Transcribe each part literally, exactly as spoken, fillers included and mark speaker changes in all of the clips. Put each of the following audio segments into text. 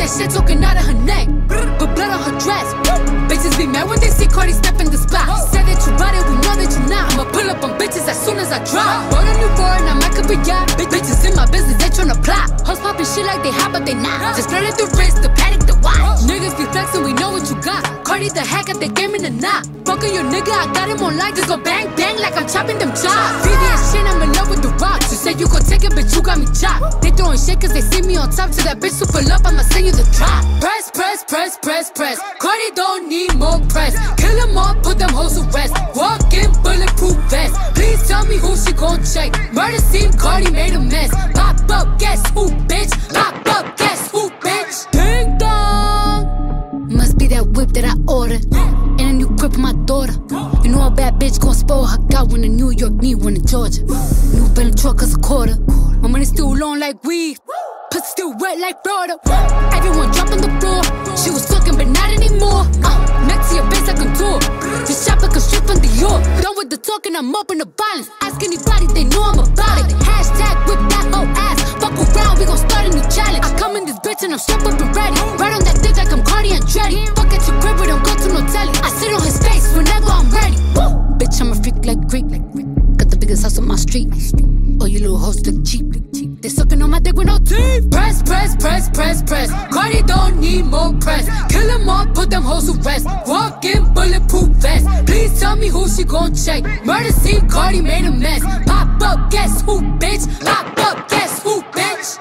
Speaker 1: that shit talking out of her neck. Put blood on her dress. Bitches be mad when they see Cardi step in the spot. Say that you bought it, we know that you not. I'ma pull up on bitches as soon as I drop. Bought a new foreign, I might could be yacht. Bitches in my business, they tryna plot. Hoes poppin' shit like they hot, but they not. Just spread it the wrist, the paddock, the watch. Niggas be flexin', we know what you got. Cardi the hack at the game in the knot. Fuckin' your nigga, I got him on live. Just go bang bang like I'm chopping them chops. V V S shit, I'm in love with the rocks. You said you gon' take it, bitch, you got me chopped. They throwin' shit cause they see me on top. To that bitch super love, I'ma send you the drop. Press, press, press, press, press. Cardi don't need more press. Kill them all, put them hoes to rest. Walk in bulletproof vest. Please tell me who she gon' check. Murder scene, Cardi made a mess. Pop up, guess who, bitch? Pop up, guess who, bitch? Ding dong. Must be that whip that I ordered. And a new crib for my daughter. You know a bad bitch gon' spoil her. Got one in New York, need one in Georgia. New Bentley truck cause a quarter. My money still long like weed. Pussy still wet like Florida. Everyone dropping the floor. She was talking but not anymore. uh, Next to your base like a tour. Just shop like a strip from Dior. Done with the talking, I'm open to violence. Ask anybody, they know I'm about it. Hashtag whip that whole ass. Fuck around, we gon' start a new challenge. I come in this bitch and I'm strapped up and ready. Right on that dick like I'm Cardi and Dreddy. Fuck at your crib, we don't go to no telly. I sit on his face whenever I'm ready. Woo! Bitch, I'm a freak like Greek. Got the biggest house on my street. Oh, you little hoes look cheap. They sucking on my dick with no teeth. Press, press, press, press, press. Cardi don't need more press. Kill them all, put them hoes to rest. Walk in bulletproof vest. Please tell me who she gon' check. Murder scene, Cardi made a mess. Pop up, guess who, bitch? Pop up, guess who, bitch?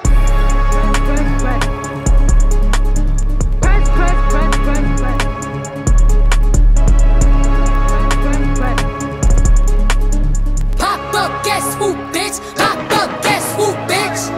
Speaker 1: Press, press, press, press, press. Pop up, guess who, bitch? Pop up, guess who, bitch?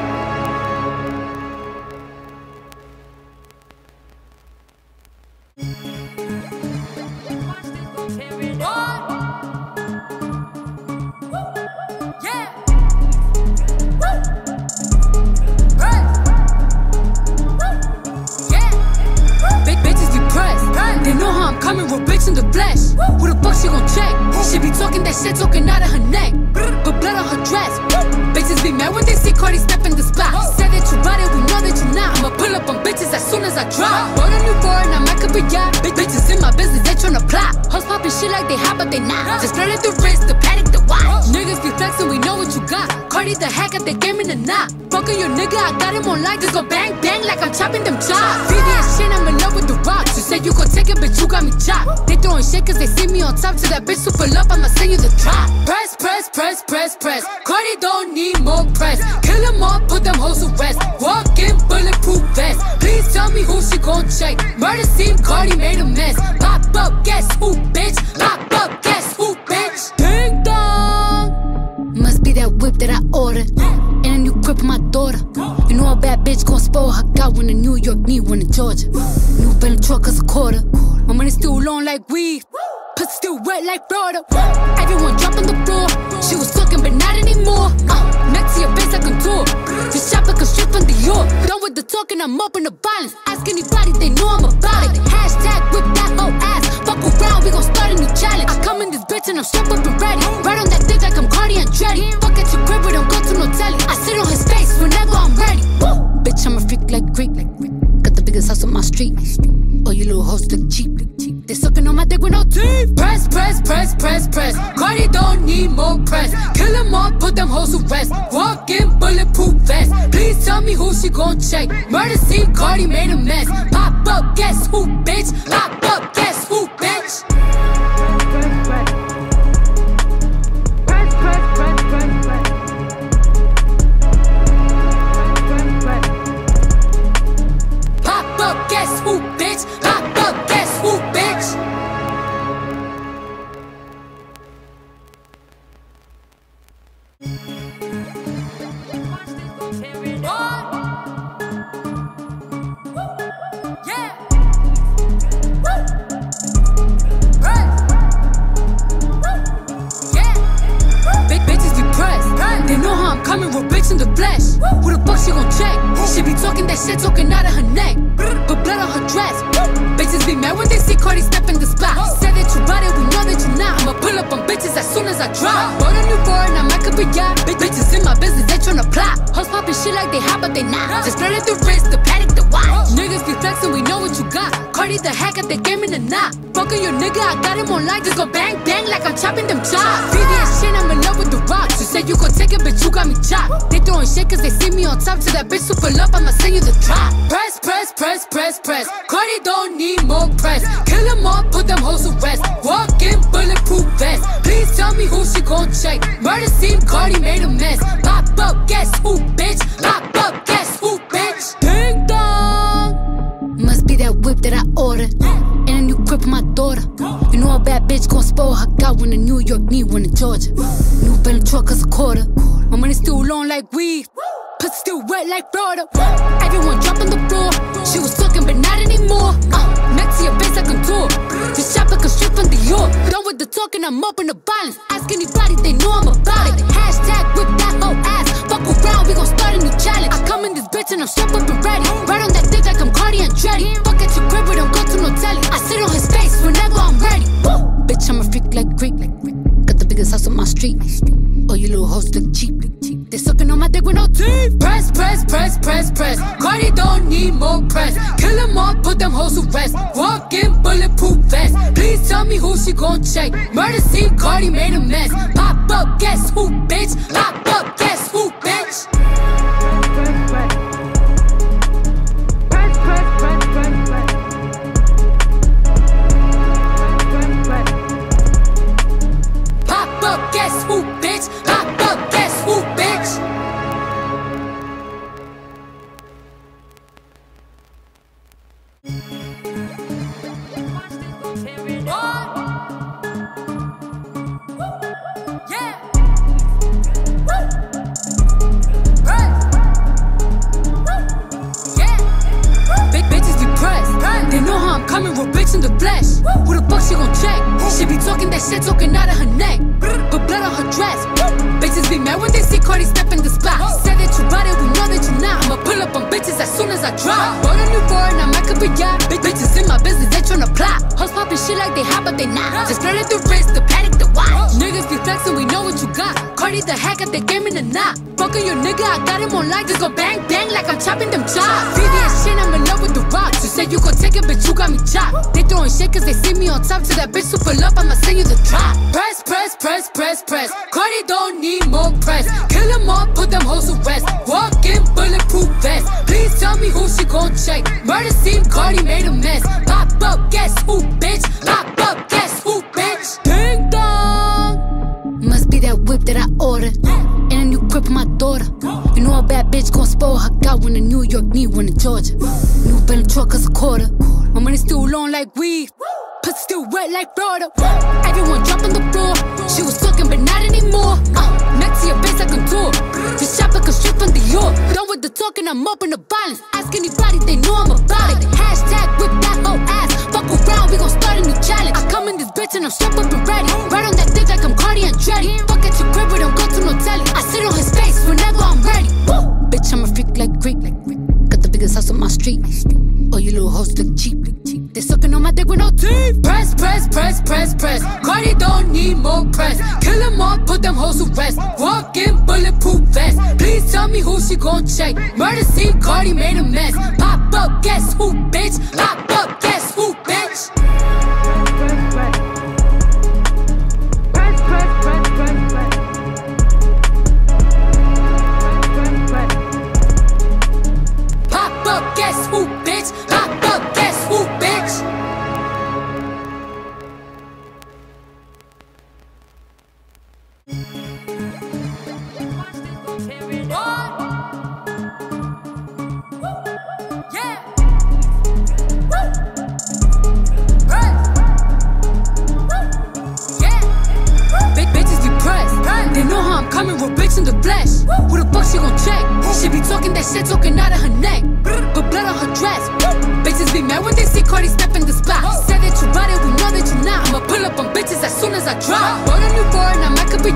Speaker 1: They know how I'm coming, real bitch in the flesh. Who the fuck she gon' check? She be talking that shit, talking out of her neck. Put blood on her dress. Bitches be mad when they see Cardi step in the spot. Say that you bought it, we know that you not. I'ma pull up on bitches as soon as I drop. Bought a new foreign, I might could be yacht. Bitches in my business, they tryna plot. Hoes poppin' shit like they hot, but they not. Just spread it the wrist, the paddock, the watch. Niggas be flexin', we know what you got. Cardi the hack at the game in the knot. Fuckin' your nigga, I got him on live. Just go bang bang like I'm chopping them chops. V V S shit, I'm in love with the rocks. You said you gon' take it, bitch, you got me chopped. They throwin' shit cause they see me on top. To that bitch super love, I'ma send you the drop. Press, press, press, press, press. Cardi don't need more press. Kill them all, put them hoes to rest. Walk in bulletproof vest. Please tell me who she gon' check. Murder scene, Cardi made a mess. Pop up, guess who, bitch? Pop up, guess who, bitch? Ding dong. Must be that whip that I ordered. And a new crib for my daughter. You know a bad bitch gon' spoil her. Got one in New York, need one in Georgia. New Bentley truck cause a quarter. My money still long like weed. Pussy still wet like Florida. Everyone dropping the floor. She was talking but not anymore. uh, Next to your base like a tour. Just shop like a strip from Dior. Done with the talking, I'm open to violence. Ask anybody, they know I'm about it. Hashtag whip that whole ass. Fuck around, we gon' start a new challenge. I come in this bitch and I'm strapped up and ready. Right on that dick like I'm Cardi and Dreddy. Fuck at your crib, we don't go to no telly. I sit on his face whenever I'm ready. Woo! Bitch, I'm a freak like Greek. Got the biggest house on my street. Oh, you little hoes look cheap. They sucking on my dick with no teeth. Press, press, press, press, press. Cardi don't need more press. Kill them all, put them hoes to rest. Walk in bulletproof vest. Please tell me who she gon' check. Murder scene, Cardi made a mess. Pop up, guess who, bitch? Pop up, guess who, bitch? Press, press, press, press, press. Pop up, guess who, bitch? Pop up, guess who, bitch? They know how I'm coming, real bitch in the flesh. Who the fuck she gon' check? She be talking that shit, talking out of her neck. Put blood on her dress. Bitches be mad when they see Cardi step in the spot. Say that you bought it, we know that you not. I'ma pull up on bitches as soon as I drop. Bought a new foreign, I might could be yacht. Bitches in my business, they tryna plot. Hoes poppin' shit like they hot, but they not. Just spread it the wrist, the paddock, the watch. Niggas be Cardi the hack at the game in the knot. Fucking your nigga, I got him on light. Just go bang bang like I'm chopping them chops. V V S shit, I'm in love with the rocks. You said you gon' take it, but you got me chopped. They throwing shit cause they see me on top. To that bitch super love, I'ma send you the drop. Press, press, press, press, press. Cardi don't need more press. Kill them all, put them hoes to rest. Walk in bulletproof vest. Please tell me who she gon' check. Murder scene, Cardi made a mess. Pop up, guess who, bitch? Pop up, guess who, bitch? Ding dong. Must be that whip that I ordered. And a new crib for my daughter. You know a bad bitch gon' spoil her. Got one in New York, need one in Georgia. New Bentley truck is a quarter. My money still long like weed. Pussy still wet like Florida. Everyone dropping the floor. She was talking but not anymore. uh, Next to your face like a tour. This shop like a strip from Dior. Done with the talking, I'm up in the violence. Ask anybody, they know I'm about it. Hashtag whip that whole ass. Fuck around, we gon' start a new challenge. I come in this bitch and I'm strapped up and ready. Right on that dick like I'm Cardi Andretti. Fuck at your crib, but don't go to no telly. I sit on his face whenever I'm ready. Woo! Bitch, I'm a freak like Greek. Got the biggest house on my street. Oh, you little hoes look cheap. They sucking on my dick with no teeth. Press, press, press, press, press. Cardi don't need more press. Kill them all, put them hoes to rest. Walk in bulletproof vest. Please tell me who she gon' check. Murder scene, Cardi made a mess. Pop up, guess who, bitch? Pop up, guess who, bitch? Press, press, press, press, press. Pop up, guess who, bitch? Pop up, guess who, bitch? They know how I'm coming, real bitch in the flesh. Who the fuck she gon' check? She be talking that shit, talking out of her neck. But blood on her dress. Bitches be mad when they see Cardi step in the spot. Said that you bought it, we know that you not. I'ma pull up on bitches as soon as I drop. Bought a new foreign, I'm like a big yacht. Bitches in my business, they tryna plot. Hoes poppin' shit like they hot, but they not. Just spread it the wrist, the paddock, the watch. Niggas be flexin', we know what you got. Cardi the hack at the game in the knot. Fuckin' your nigga, I got him on light. Just go bang bang like I'm chopping them chops. V V S shit, I'm in love with the rocks. You said you gon' take it, but you got me chopped. They throwing shit cause they see me on top. To that bitch super love, I'ma send you the drop. Press, press, press, press, press. Cardi don't need more press. Kill them all, put them hoes to rest. Walk in bulletproof vest. Please tell me who she gon' check. Murder scene, Cardi made a mess. Pop up, guess who, bitch? Pop up, guess who, bitch? Ding dong. Must be that whip that I ordered. And a new crib for my daughter. You know a bad bitch gon' spoil her. Got one in New York, need one in Georgia. New Bentley truck is a quarter. My money still long like weed. Pussy still wet like Florida. Everyone dropping the floor. She was talking but not anymore. uh, Next to your face like a tour. This shop like a strip from Dior. Done with the talking, I'm up in the violence. Ask anybody, they know I'm about it. Hashtag whip that whole ass. Fuck around, we gon' start a new challenge. I come in this bitch and I'm strapped up and ready. Right on that dick like I'm Cardi Andretti. Fuck at your crib, but don't go to no telly. I sit on his face whenever I'm ready. Woo! Bitch, I'm a freak like Greek. Got the biggest house on my street. Oh, you little hoes look cheap. They sucking on my dick with no teeth. Press, press, press, press, press. Cardi don't need more press. Kill them all, put them hoes to rest. Walk in bulletproof vest. Please tell me who she gon' check. Murder scene, Cardi made a mess. Pop up, guess who, bitch? Pop up, guess who, bitch? Press, press, press, press, press. Pop up, guess who, bitch? Pop up, guess who, bitch? They know how I'm coming, real bitch in the flesh. Who the fuck she gon' check? She be talking that shit, talking out of her neck. But blood on her dress. Bitches be mad when they see Cardi step in the spot. Said that you bought it, we know that you not. I'ma pull up on bitches as soon as I drop. Bought a new foreign, I'm like a big yacht.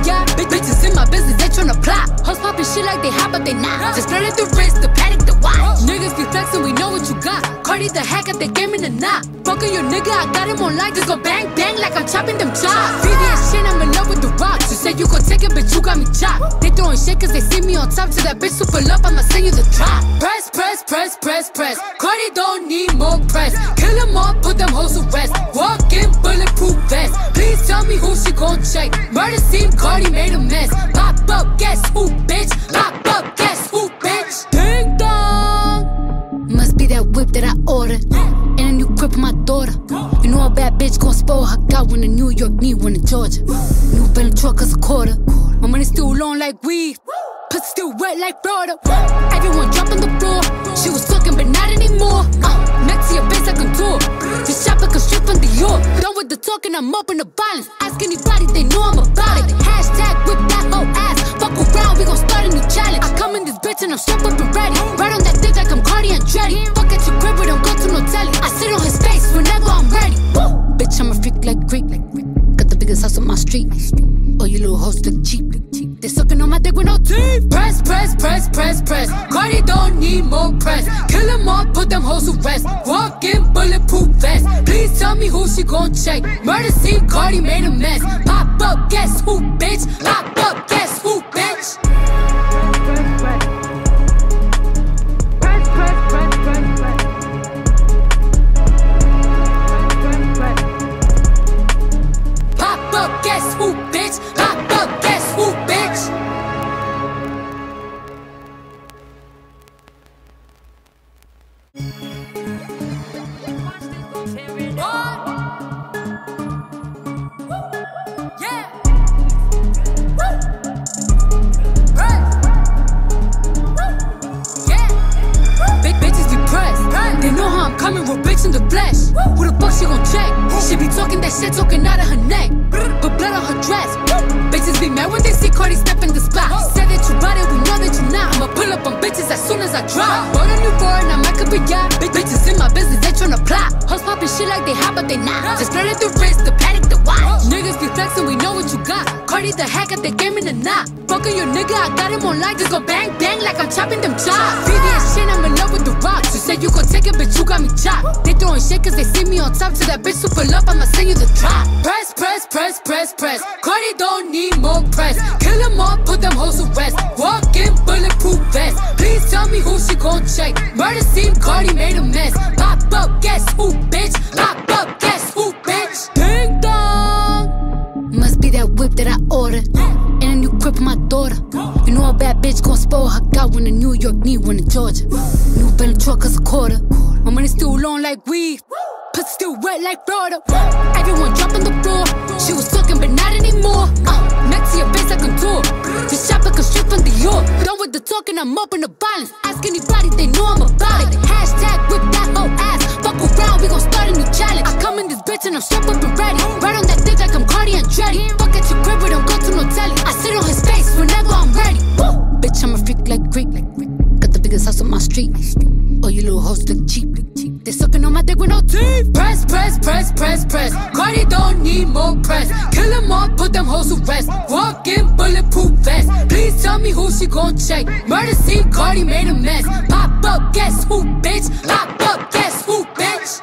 Speaker 1: Bitches in my business, they tryna plot. Hoes poppin' shit like they hot, but they not. Just flirting the wrist, the paddock, the watch. Niggas be flexin', we know what you got. Cardi the hack at the game in the knot. Fuckin' your nigga, I got him on light. Just go bang, bang like I'm chopping them chops. V V S shit, I'm in love with the rocks. You said you gon' take it, bitch, you got me chopped. They throwin' shit cause they see me on top. To that bitch super love, I'ma send you the drop. Press, press, press, press, press. Cardi don't need more press. Kill them all, put them hoes to rest. Walk in, bulletproof vest. Please tell me who she gon' check. Murder scene, Cardi made a mess. Pop up, guess who, bitch? Pop up, guess who, bitch? Ding dong. Must be that whip that I ordered. And a new grip for my daughter. You know a bad bitch gon' spoil her. Got one in New York, need one in Georgia. New Bentley truck is a quarter. My money still long like weed. Pussy still wet like Florida. Everyone drop on the floor. She was talking, but not anymore. Uh, next to your face, I contour. Just shop like a strip from Dior. Done with the talking, I'm up in the violence. Ask anybody, they know I'm about it. Hashtag whip that whole ass. Fuck around, we gon' start a new challenge. I come in this bitch and I'm strapped up and ready. Right on that dick like I'm Cardi and Dreddy. Fuck at your crib, we don't go to no telly. I sit on his face whenever I'm ready. Woo! Bitch, I'm a freak like Greek. Got the biggest house on my street. Oh, you little hoes look cheap. They sucking on my dick with no teeth. Press, press, press, press, press. Cardi don't need more press. Kill them all, put them hoes to rest. Walk in, bulletproof vest. Please tell me who she gon' check. Murder scene, Cardi made a mess. Pop up, guess who, bitch? Pop up, guess who, bitch? Press, press, press, press, press. Pop up, guess who, bitch? Pop up, guess who, bitch? They know how I'm coming, real bitch in the flesh. Who the fuck she gon' check? She be talking that shit, talking out of her neck. But blood on her dress. Bitches be mad when they see Cardi step in the spot. Say that you bought it, we know that you not. I'ma pull up on bitches as soon as I drop. Bought a new foreign, I'm like a big yacht. Bitches in my business, they tryna plot. Hoes poppin' shit like they hot, but they not. Just flirting the wrist, the paddock, the watch. Niggas be flexin', we know what you got. Cardi the hack at the game in the knot. Fuckin' your nigga, I got him on light. Just go bang, bang like I'm chopping them chops. V V S shit, I'm in love with the rocks. You said you gon' take it, bitch, you got me chopped. They throwin' shit cause they see me on top. To that bitch super love, I'ma send you the drop. Press, press, press, press, press. Cardi don't need more press. Kill them all, put them hoes to rest. Walk in, bulletproof vest. Please tell me who she gon' check. Murder scene, Cardi made a mess. Pop up, guess who, bitch? Pop up, guess who, bitch? Ding dong. Must be that whip that I ordered. And a new grip for my daughter. You know a bad bitch gon' spoil her. Got one in New York, need one in Georgia. New Bentley truck is a quarter. My money still long like weed. Pussy still wet like Florida. Everyone drop on the floor. She was talking, but not anymore. Uh, next to your face, I contour. Just shop like a strip from Dior. Done with the talking, I'm up in the violence. Ask anybody, they know I'm about it. Hashtag whip that whole ass. Fuck around, we gon' start a new challenge. I come in this bitch and I'm strapped up and ready. Right on that dick like I'm Cardi and Dreddy. Fuck at your crib, we don't go to no telly. I sit on his face whenever I'm ready. Woo! Bitch, I'm a freak like Greek. Got the biggest house on my street. Oh, you little hoes look cheap. They sucking on my dick with no teeth. Press, press, press, press, press. Cardi don't need more press. Kill them all, put them hoes to rest. Walk in, bulletproof vest. Please tell me who she gon' check. Murder scene, Cardi made a mess. Pop up, guess who, bitch? Pop up, guess who, bitch?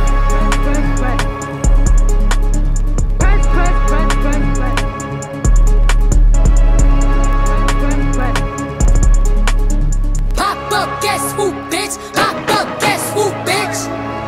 Speaker 1: Press, press, press, press, press. Pop up, guess who, bitch? Pop up, guess who, bitch?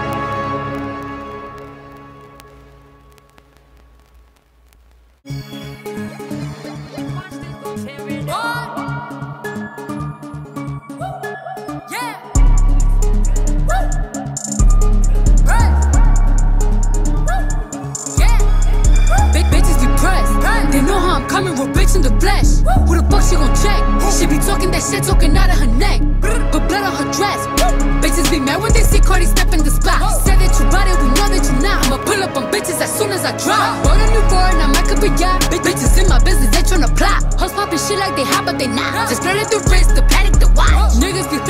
Speaker 1: They know how I'm coming, real bitch in the flesh. Who the fuck she gon' check? She be talking that shit, talking out of her neck. But blood on her dress. Bitches be mad when they see Cardi step in the spot. Say that you bought it, we know that you not. I'ma pull up on bitches as soon as I drop. Bought a new foreign, I'm like a big yacht. Bitches in my business, they tryna plot. Hoes poppin' shit like they hot, but they not. Just flirting the wrist, the paddock, the watch. Niggas be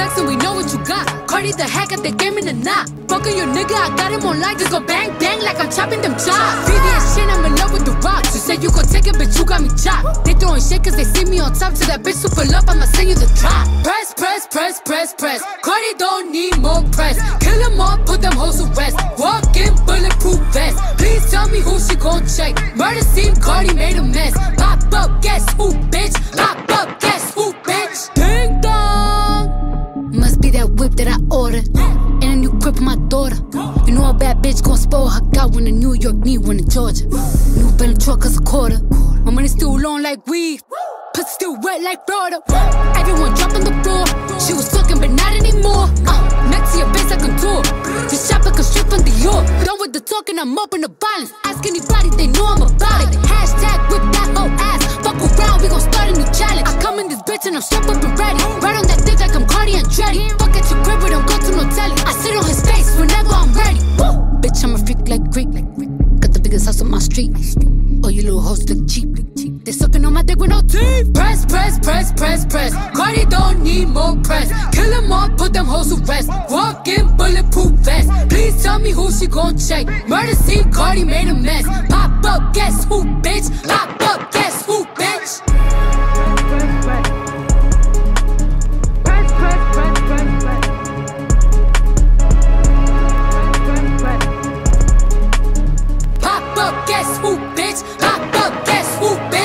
Speaker 1: flexing, we know what you got. Cardi the hack at the game in the knot. Fucking your nigga, I got him on live. Just go bang bang like I'm chopping them chops. V V S shit, I'm in love with the rocks. You said you gon' take it, bitch, you got me chopped. They throwing shit cause they see me on top. To that bitch super love, I'ma send you the drop. Press, press, press, press, press. Cardi don't need more press. Kill them all, put them hoes to rest. Walk in bulletproof vest. Please tell me who she gon' check. Murder scene, Cardi made a mess. Pop up, guess who, bitch? Pop up, guess who, bitch? Ding dong. Must be that whip that I ordered. And a new crib for my daughter. You know a bad bitch gon' spoil her. Got one in New York, need one in Georgia. New Bentley truck cause a quarter. My money still long like weed. Pussy still wet like Florida. Everyone dropping the floor. She was talking but not anymore. uh, Next to your face I contour. Just shop like a strip from Dior. Done with the talking, I'm up in the violence. Ask anybody, they know I'm about it. Hashtag whip that whole ass. Fuck around, we gon' start a new challenge. I come in this bitch and I'm strapped up and ready. Right on that dick like I'm Cardi and Dreddy. Fuck at your crib, we don't go to no telly. I sit on his face whenever I'm ready. Woo! Bitch, I'm a freak like Greek. Got the biggest house on my street. Oh, you little hoes look cheap. They sucking on my dick with no teeth. Press, press, press, press, press. Cardi don't need more press. Kill them all, put them hoes to rest. Walk in bulletproof vest. Please tell me who she gon' check. Murder scene, Cardi made a mess. Pop up, guess who, bitch? Pop up, guess who, bitch? Press, press, press, press, press. Pop up, guess who, bitch? Pop up, guess who, bitch?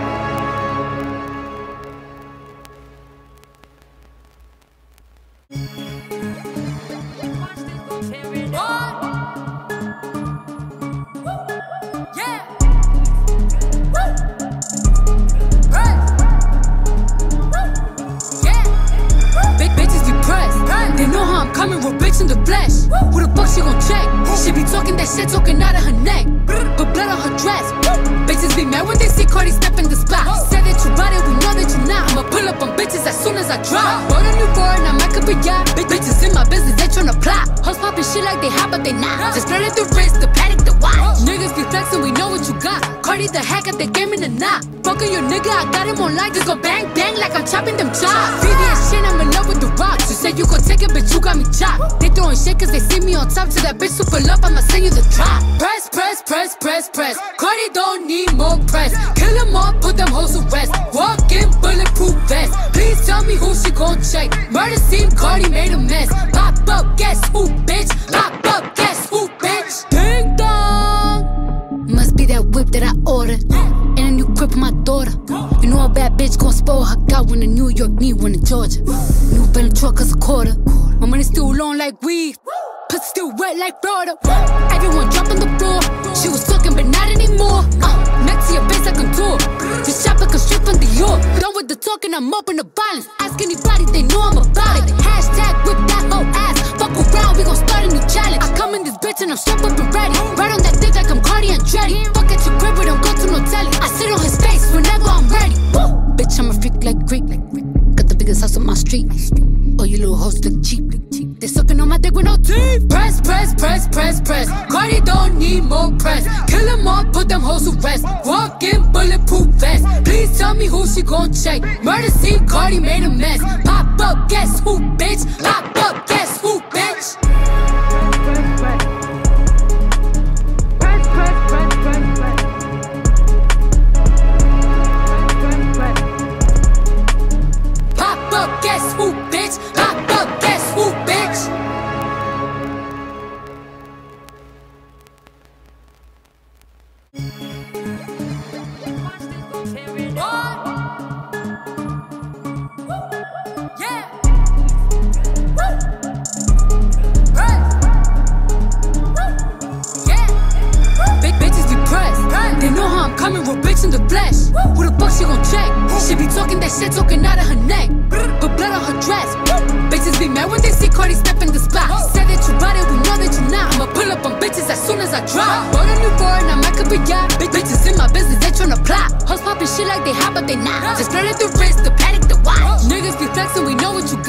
Speaker 1: They know how I'm coming, real bitch in the flesh. Who the fuck she gon' check? She be talking that shit, talking out of her neck. But blood on her dress. Bitches be mad when they see Cardi step in the spot. Said that you bought it, we know that you not. I'ma pull up on bitches as soon as I drop. Bought a new foreign, I'm like a yacht. Bitches in my business, they tryna plot. Hoes poppin' shit like they hot, but they not. Just flare at the wrist, the paddock, the watch. Niggas be flexin', we know what you got. Cardi the hack at the game in the knot. Fucking your nigga, I got him on live. Just go bang bang like I'm chopping them chops. V V S shit, I'm in love with the rocks. You said you gon' take it, bitch, you got me chopped. They throwing shit cause they see me on top. To that bitch super love, I'ma send you the drop. Press, press, press, press, press. Cardi don't need more press. Kill them all, put them hoes to rest. Walk in bulletproof vest. Please tell me who she gon' check. Murder scene, Cardi made a mess. Pop up, guess who, bitch? Pop up, guess who, bitch? Ding dong. Must be that whip that I ordered. And a new crib for my daughter. You know a bad bitch gon' spoil her. Got one in New York, need one in Georgia. New Bentley truck cause a quarter. My money still long like weed. Pussy still wet like Florida. Everyone dropping the floor. She was talking but not anymore. uh, Next to your face I contour. Just shop like a strip from Dior. Done with the talking, I'm up in the violence. Ask anybody, they know I'm about it. Hashtag whip that whole ass. Fuck around, we gon' start a new challenge. I come in this bitch and I'm strapped up and ready. Right on that dick like I'm Cardi and Dreddy. Fuck at your crib, we don't go to no telly. I sit on his face whenever I'm ready. Woo! Bitch, I'm a freak like Greek. Got the biggest house on my street. Oh, you little hoes look cheap. They sucking on my dick with no teeth. Press, press, press, press, press. Cardi don't need more press. Kill them all, put them hoes to rest. Walk in bulletproof vest. Please tell me who she gon' check. Murder scene, Cardi made a mess. Pop up, guess who, bitch? Pop up, guess who, bitch? Press, press, press, press, press. Pop up, guess who, bitch? Pop up, guess who, bitch? They know how I'm coming, real bitch in the flesh. Who the fuck she gon' check? She be talking that shit, talking out of her neck. But blood on her dress. Bitches be mad when they see Cardi step in the spot. Said that you bought it, we know that you not. I'ma pull up on bitches as soon as I drop. Bought a new foreign, I'm like a yacht. Bitches in my business, they tryna plot. Hoes poppin' shit like they hot, but they not. Just flare at the wrist, the paddock, the watch. Niggas be flexin', we know what you got.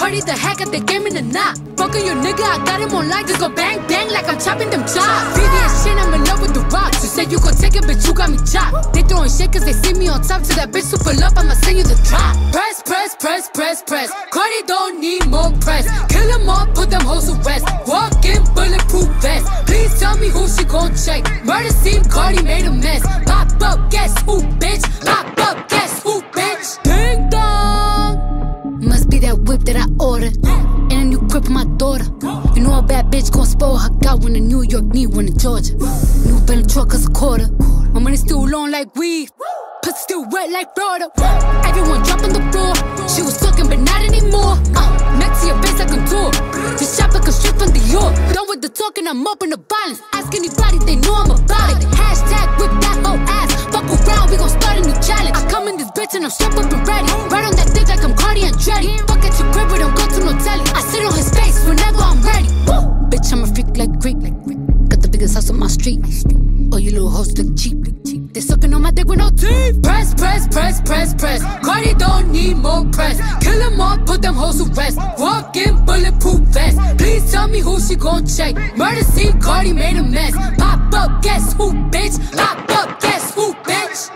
Speaker 1: Cardi the hack at the game in the knot. Fucking your nigga, I got him on live. Just go bang bang like I'm chopping them chops. V V S shit, I'm in love with the rocks. You said you gon' take it, but you got me chopped. They throwing shit cause they see me on top. To that bitch super love, I'ma send you the drop. Press, press, press, press, press. Cardi don't need more press. Kill them all, put them hoes to rest. Walk in bulletproof vest. Please tell me who she gon' check. Murder scene, Cardi made a mess. Pop up, guess who, bitch? Pop up, guess who, bitch? Ding dong. Must be that whip that I ordered. And a new crib for my daughter. You know a bad bitch gon' spoil her. Got one in New York, need one in Georgia. New Bentley truck is a quarter. My money still long like weed. Pussy still wet like Florida. Everyone dropping the floor. She was talking but not anymore. uh, Next to your face like a tour. This shop like a strip from Dior. Done with the talking, I'm up in the violence. Ask anybody, they know I'm about it. Hashtag whip that whole ass. Fuck around, we gon' start a new challenge. I come in this bitch and I'm strapped up and ready. Right on that dick like I'm Cardi Andretti. Fuck at your crib, but don't go to no telly. I sit on his face whenever I'm ready. Woo! Bitch, I'm a freak like Greek. Got the biggest house on my street. Oh, you little hoes look cheap. They sucking on my dick with no teeth. Press, press, press, press, press. Cardi don't need more press. Kill them all, put them hoes to rest. Walk in bulletproof vest. Please tell me who she gon' check. Murder scene, Cardi made a mess. Pop up, guess who, bitch? Pop up, guess who, bitch?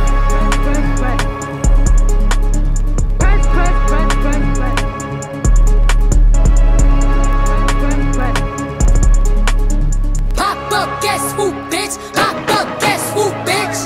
Speaker 1: Press, press, press, press, press. Pop up, guess who, bitch? Pop up, guess who, bitch?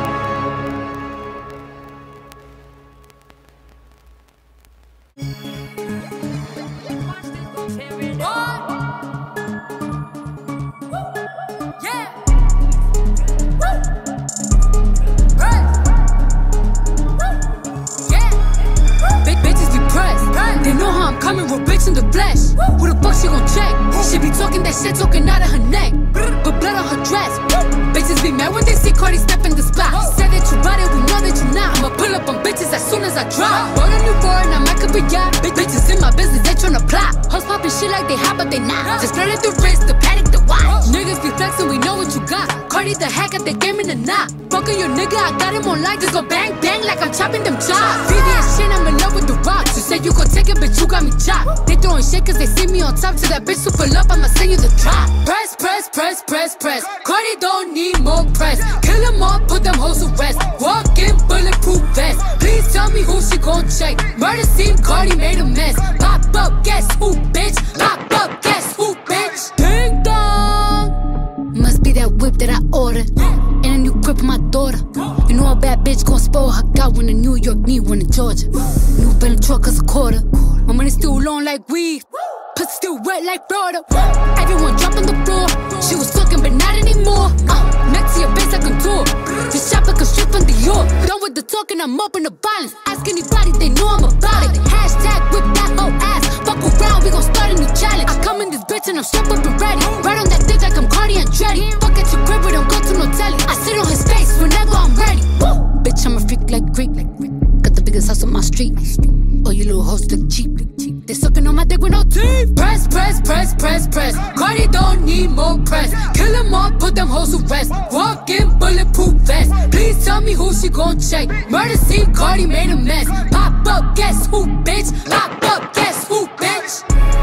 Speaker 1: They know how I'm coming, real bitch in the flesh. Who the fuck she gon' check? She be talking that shit, talking out of her neck. But blood on her dress. Bitches be mad when they see Cardi step in the spot. Said that you bought it, we know that you not. I'ma pull up on bitches as soon as I drop. Bought a new foreign, I'm like a big yacht. Bitches in my business, they tryna plot. Hoes poppin' shit like they hot, but they not. Just spread it the wrist, the paddock, the watch. Niggas be flexin', we know what you got. Cardi the hack at the game in the knot. Fuckin' your nigga, I got him on live. Just go bang bang like I'm chopping them chops. V V S shit, I'm in love with the rocks. You said you gon' take it, but you got me chopped. They throwing shit cause they see me on top. To that bitch super love, I'ma send you the drop. Press, press, press, press, press. Cardi don't need more press. Kill them all, put them hoes to rest. Walk in bulletproof vest. Please tell me who she gon' check. Murder scene, Cardi made a mess. Pop up, guess who, bitch? Pop up, guess who, bitch? Ding dong. Must be that whip that I ordered. And a new crib for my daughter. You know a bad bitch gon' spoil her. Got one in New York, need one in Georgia. New Bentley truck is a quarter. My money still long like weed. Pussy still wet like Florida. Everyone dropping the floor. She was talking but not anymore. uh, Next to your face like a tour. This shop like a strip from Dior. Done with the talking, I'm up in the violence. Ask anybody, they know I'm about it. Hashtag whip that whole ass. Fuck around, we gon' start a new challenge. I come in this bitch and I'm strapped up and ready. Right on that dick like I'm Cardi Andretti. Fuck at your crib, but don't go to no telly. I sit on his face whenever I'm ready. Woo! Bitch, I'm a freak like Greek. Got the biggest house on my street. Oh, you little hoes look cheap. They sucking on my dick with no teeth. Press, press, press, press, press. Cardi don't need more press. Kill them all, put them hoes to rest. Walk in bulletproof vest. Please tell me who she gon' check. Murder scene, Cardi made a mess. Pop up, guess who, bitch? Pop up, guess who, bitch?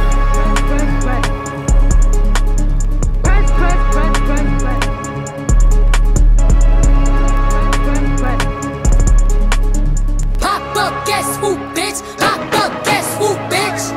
Speaker 1: Press, press, press, press, press. Pop up, guess who, bitch? Pop up, guess who, bitch?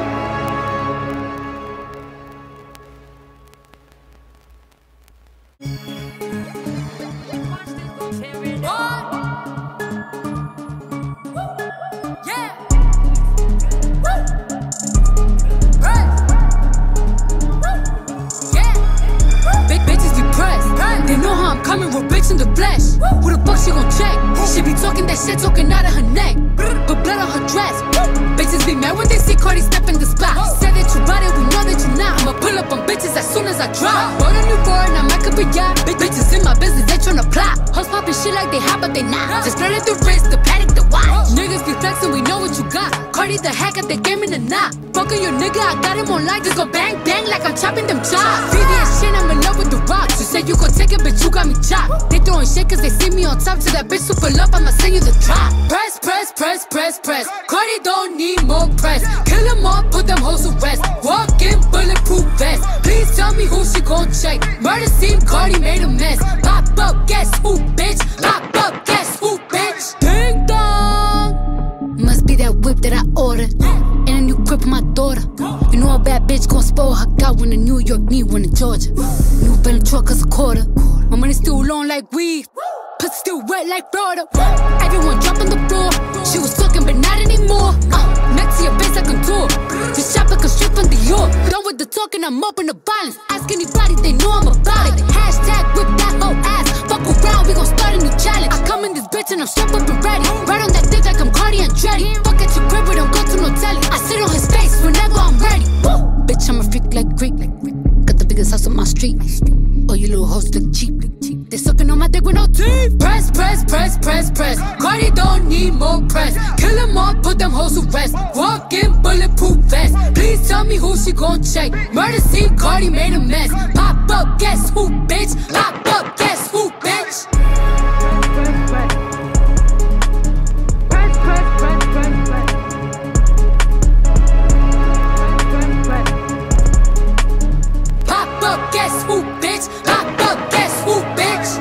Speaker 1: They know how I'm coming, real bitch in the flesh. Who the fuck she gon' check? She be talking that shit, talking out of her neck. But blood on her dress. Bitches be mad when they see Cardi step in the spot. Said that you bought it, we know that you not. I'ma pull up on bitches as soon as I drop. Bought a new foreign, I'm like a big yacht. Bitches in my business, they tryna plot. Hoes poppin' shit like they hot, but they not. Just spread it the wrist, the paddock, the watch. Niggas be flexin', we know what you got. Cardi the hack at the game in the knot. Fuckin' your nigga, I got him on live. Just go bang bang like I'm chopping them chops. V V S shit, I'm in love with the rocks. You said you gon' take it, but you got me chopped. They throwing shit cause they see me on top. To that bitch super love, I'ma send you the drop. Press, press, press, press, press. Cardi don't need more press. Kill them all, arrest. Walk in bulletproof vest. Please tell me who she gon' check. Murder scene, Cardi made a mess. Pop up, guess who, bitch? Pop up, guess who, bitch? Ding dong. Must be that whip that I ordered. And a new crib for my daughter. You know a bad bitch gon' spoil her. Got one in New York, need one in Georgia. New Bentley truck is a quarter. My money still long like weed. Pussy still wet like Florida. Everyone drop on the floor. She was talking but not anymore. uh, Next to your face like a tour. Just shop like a strip from Dior. Done with the talking, I'm up in the violence. Ask anybody, they know I'm about it. Hashtag whip that whole ass. Fuck around, we gon' start a new challenge. I come in this bitch and I'm strapped up and ready. Right on that dick like I'm Cardi and Dreddy. Fuck at your crib, but don't go to no telly. I sit on his face whenever I'm ready. Woo! Bitch, I'm a freak like Greek. Got the biggest house on my street. Oh, you little hoes look cheap. They sucking on my dick with no teeth. Press, press, press, press, press. Cardi don't need more press. Kill them all, put them hoes to rest. Walk in bulletproof vest. Please tell me who she gon' check. Murder scene, Cardi made a mess. Pop up, guess who, bitch? Pop up, guess who, bitch? Press, press, press, press, press. Pop up, guess who, bitch? Pop up, guess who, bitch?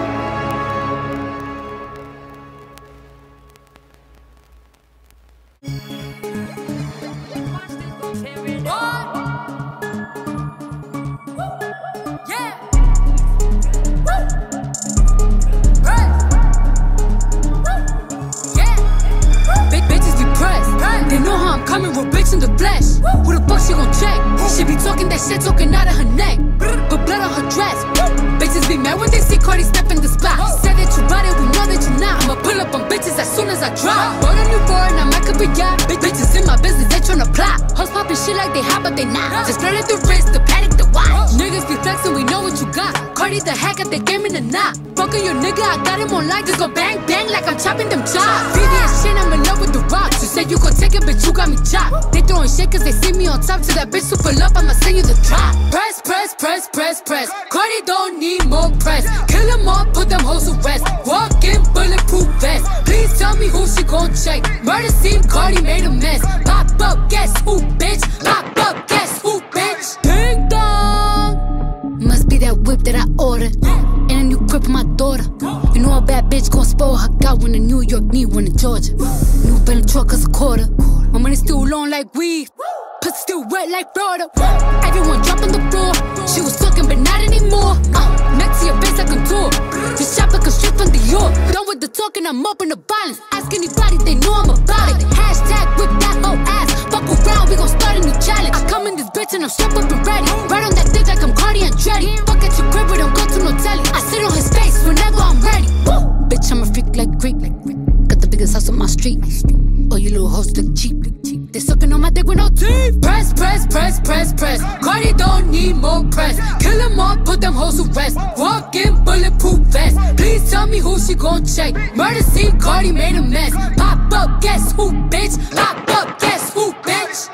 Speaker 1: They know how I'm coming, real bitch in the flesh. Who the fuck she gon' check? She be talking that shit, talking out of her neck. But blood on her dress. Bitches be mad when they see Cardi step in the spot. Say that you bought it, we know that you not. I'ma pull up on bitches as soon as I drop. Bought a new foreign, I'm like a big yacht. Bitches in my business, they tryna plot. Hoes poppin' shit like they hot, but they not. Just spread it the wrist, the paddock, the watch. Niggas be flexin', we know what you got. Cardi the hack at the game in the knot. Fuckin' your nigga, I got him on light. Just go bang, bang like I'm chopping them chops. V V S shit, I'm in love with the rocks. You said you gon' take it, but you got me chopped. They throwing shit cause they see me on top. To that bitch super love, I'ma send you the drop. Press, press, press, press, press. Cardi don't need more press. Kill them all, put them hoes to rest. Walk in bulletproof vest. Please tell me who she gon' check. Murder scene, Cardi made a mess. Pop up, guess who, bitch? Pop up, guess who, bitch? Ding dong. Must be that whip that I ordered. And a new crib for my daughter. You know a bad bitch gon' spoil her. Got one in New York, need one in Georgia. New Bentley truck is a quarter. My money still long like weed. Pussy still wet like Florida. Everyone drop on the floor. She was talking but not anymore. uh, Next to your face like a tour. Just shop like a strip from Dior. Done with the talking, I'm up in the violence. Ask anybody, they know I'm about it. Hashtag whip that whole ass. Fuck around, we gon' start a new challenge. I come in this bitch and I'm strapped up and ready. Right on that dick like I'm Cardi and Dreddy. Fuck at your crib, but don't go to no telly. I sit on his face whenever I'm ready. Woo! Bitch, I'm a freak like Greek. Got the biggest house on my street. Oh, you little hoes look cheap. They sucking on my dick with no teeth. Press, press, press, press, press. Cardi don't need more press. Kill them all, put them hoes to rest. Walk in bulletproof vest. Please tell me who she gon' check. Murder scene, Cardi made a mess. Pop up, guess who, bitch? Pop up, guess who, bitch?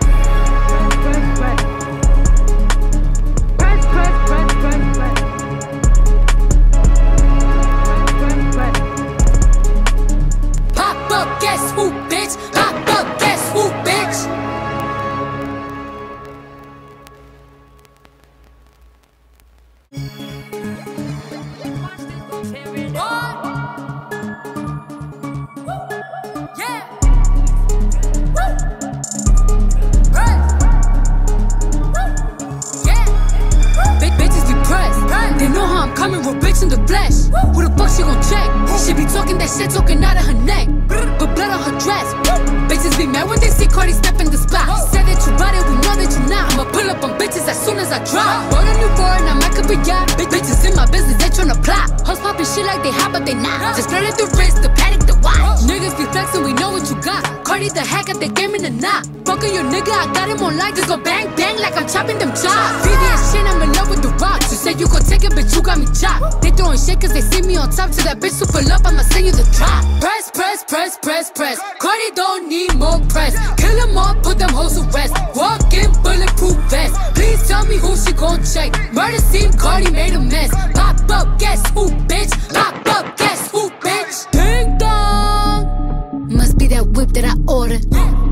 Speaker 1: Press, press, press, press, press. Pop up, guess who, bitch? Pop up, guess who, bitch? They know how I'm coming, real bitch in the flesh. Who the fuck she gon' check? She be talking that shit, talking out of her neck. But blood on her dress. Bitches be mad when they see Cardi step in the spot. Say that you bought it, we know that you not. I'ma pull up on bitches as soon as I drop. Bought a new foreign, I'm like a big yacht. Bitches in my business, they tryna plot. Hoes poppin' shit like they hot, but they not. Just spread it the wrist, the paddock, the watch. Niggas be flexin', we know what you got. Cardi the hack at the game in the knot. Fuckin' your nigga, I got him on light. Just go bang, bang like I'm chopping them chops. V V S shit, I'm in love with the rocks. You said you gon' take it, but you got me chopped. They throwing shit cause they see me on top. To that bitch super love, I'ma send you the drop. Press, press, press, press, press. Cardi don't need more press. Kill them all, put them hoes to rest. Walk in bulletproof vest. Please tell me who she gon' check. Murder scene, Cardi made a mess. Pop up, guess who, bitch? Pop up, guess who, bitch? Ding dong. Must be that whip that I ordered. And a new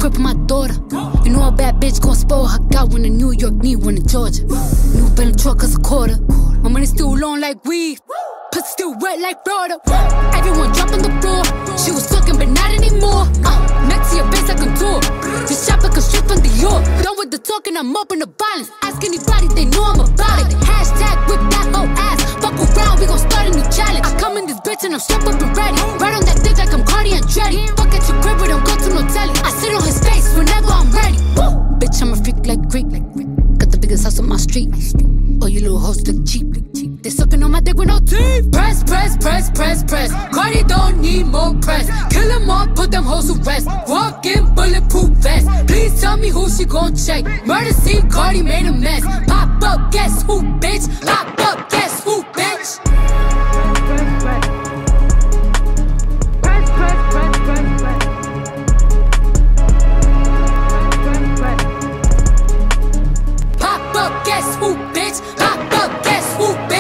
Speaker 1: crib for my daughter. You know a bad bitch gon' spoil her. Got one in New York, need one in Georgia. New Bentley truck cause a quarter. My money still long like weed. Pussy still wet like Florida. Everyone dropping the floor. She was talking but not anymore. Uh, next to your face like a tour. Just shop like a strip from Dior. Done with the talking, I'm up in the violence. Ask anybody, they know I'm about it. Hashtag whip that whole ass. Fuck around, we gon' start a new challenge. I come in this bitch and I'm strapped up and ready. Right on that dick like I'm Cardi and Dreddy. Fuck at your crib, we don't go to no telly. I sit on his face whenever I'm ready. Woo! Bitch, I'm a freak like Greek. Got the biggest house on my street. Oh, you little hoes look cheap. They sucking on my dick with no teeth. Press, press, press, press, press. Cardi don't need more press. Kill them all, put them hoes to rest. Walk in bulletproof vest. Please tell me who she gon' check. Murder scene, Cardi made a mess. Pop up, guess who, bitch? Pop up, guess who, bitch? Press, press, press, press, press. Pop up, guess who, bitch? Pop up, guess who, bitch?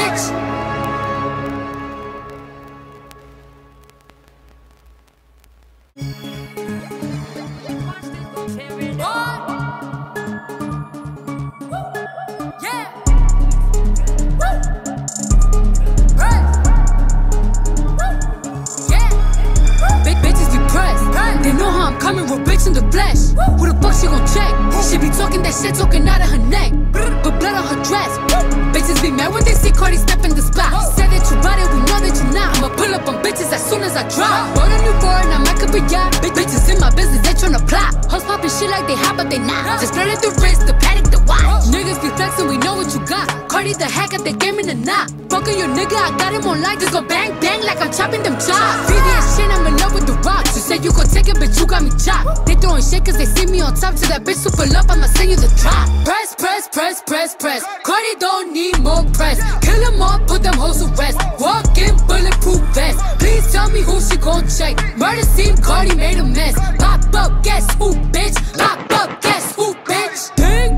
Speaker 1: They know how I'm coming, real bitch in the flesh. Who the fuck she gon' check? She be talking that shit, talking out of her neck. But blood on her dress. Bitches be mad when they see Cardi step in the spot. Said that you bought it, we know that you not. I'ma pull up on bitches as soon as I drop. Bought a new foreign, I'm like a yacht. Bitches in my business, they tryna plot. Hoes poppin' shit like they hot, but they not. Just flirting the wrist, the paddock, the watch. Niggas be flexin', we know what you got. Cardi the hack at the game in the knot. Fuckin' your nigga, I got him on light. Just go bang, bang like I'm chopping them chops. V V S shit, I'm in love with the rocks. You said you gon' take it, bitch, you got me chopped. They throwing shit cause they see me on top. To that bitch super love, I'ma send you the drop. Press, press, press, press, press. Cardi don't need more press. Kill them all, put them hoes to rest. Walk in bulletproof vest. Please tell me who she gon' check. Murder scene, Cardi made a mess. Pop up, guess who, bitch? Pop up, guess who, bitch? Ding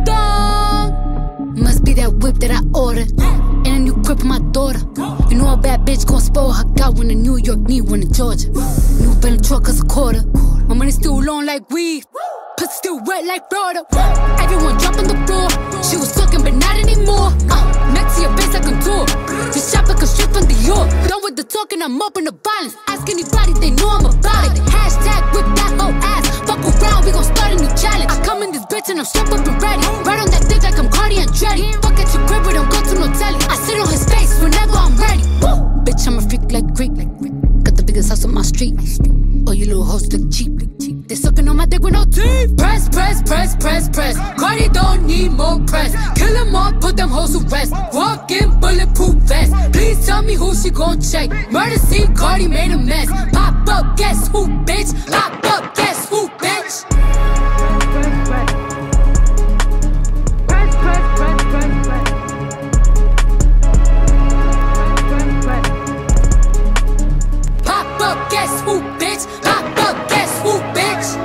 Speaker 1: dong. Must be that whip that I ordered. And a new crib for my daughter. You know a bad bitch gon' spoil her. Got one in New York, need one in Georgia. New Bentley truck cause a quarter. My money still long like weed. Pussy still wet like Florida. Everyone dropping the floor. She was talking but not anymore. Uh, next to your face like a tour. Just shop like a strip from Dior. Done with the talking, I'm up in the violence. Ask anybody, they know I'm about it. Hashtag whip that whole ass. Fuck around, we gon' start a new challenge. I come in this bitch and I'm strapped up and ready. Right on that dick like I'm Cardi and Dreddy. Fuck at your crib, we don't go to no telly. I sit on his face whenever I'm ready. Woo! Bitch, I'm a freak like Greek. Got the biggest house on my street. Oh, you little hoes look cheap. They sucking on my dick with no teeth. Press, press, press, press, press. Cardi don't need more press. Kill them all, put them hoes to rest. Walk in bulletproof vest. Please tell me who she gon' check. Murder scene, Cardi made a mess. Pop up, guess who, bitch? Pop up, guess who, bitch? Press, press, press, press, press. Pop up, guess who, bitch? Pop up, guess who, bitch?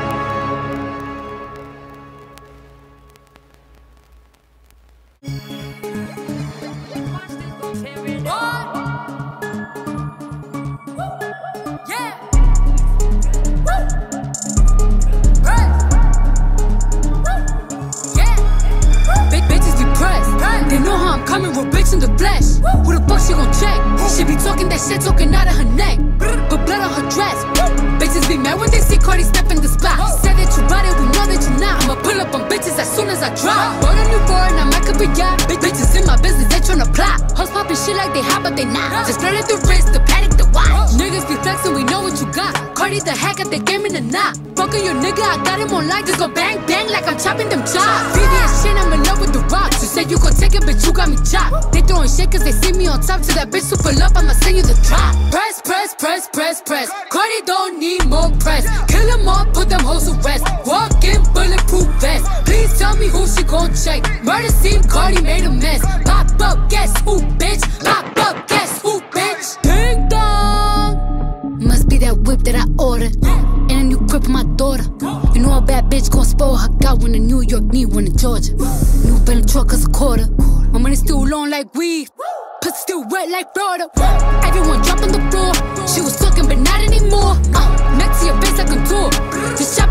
Speaker 1: They know how I'm coming, real bitch in the flesh. Who the fuck she gon' check? She be talking that shit, talking out of her neck. But blood on her dress. Bitches be mad when they see Cardi step in the spot. Said that you bought it, we know that you not. I'ma pull up on bitches as soon as I drop. Bought a new foreign, I'm like a yacht. Bitches in my business, they tryna plot. Hoes poppin' shit like they hot, but they not. Just flirting the wrist, the paddock, the watch. Niggas be flexin', we know what you got. Cardi the hack at the game in the knot. Fuckin' your nigga, I got him on light. Just go bang, bang like I'm chopping them chops. V V S shit, I'm in love with the rocks. You said you gon' take it, bitch, you got me chopped. They throwing shit cause they see me on top. To that bitch super love, I'ma send you the drop. Press, press, press, press, press. Cardi don't need more press. Kill them all, put them hoes to rest. Walk in bulletproof vest. Please tell me who she gon' check. Murder scene, Cardi made a mess. Pop up, guess who, bitch? Pop up, guess who, bitch? Ding dong. Must be that whip that I ordered. And a new crib for my daughter. You know a bad bitch gon' spoil her. Got one in New York, need one in Georgia. New Bentley truck cause a quarter. My money still long like weed. Pussy still wet like Florida. Everyone dropping the floor. She was talking but not anymore. Uh, next to your face like a tour. Just shop like a strip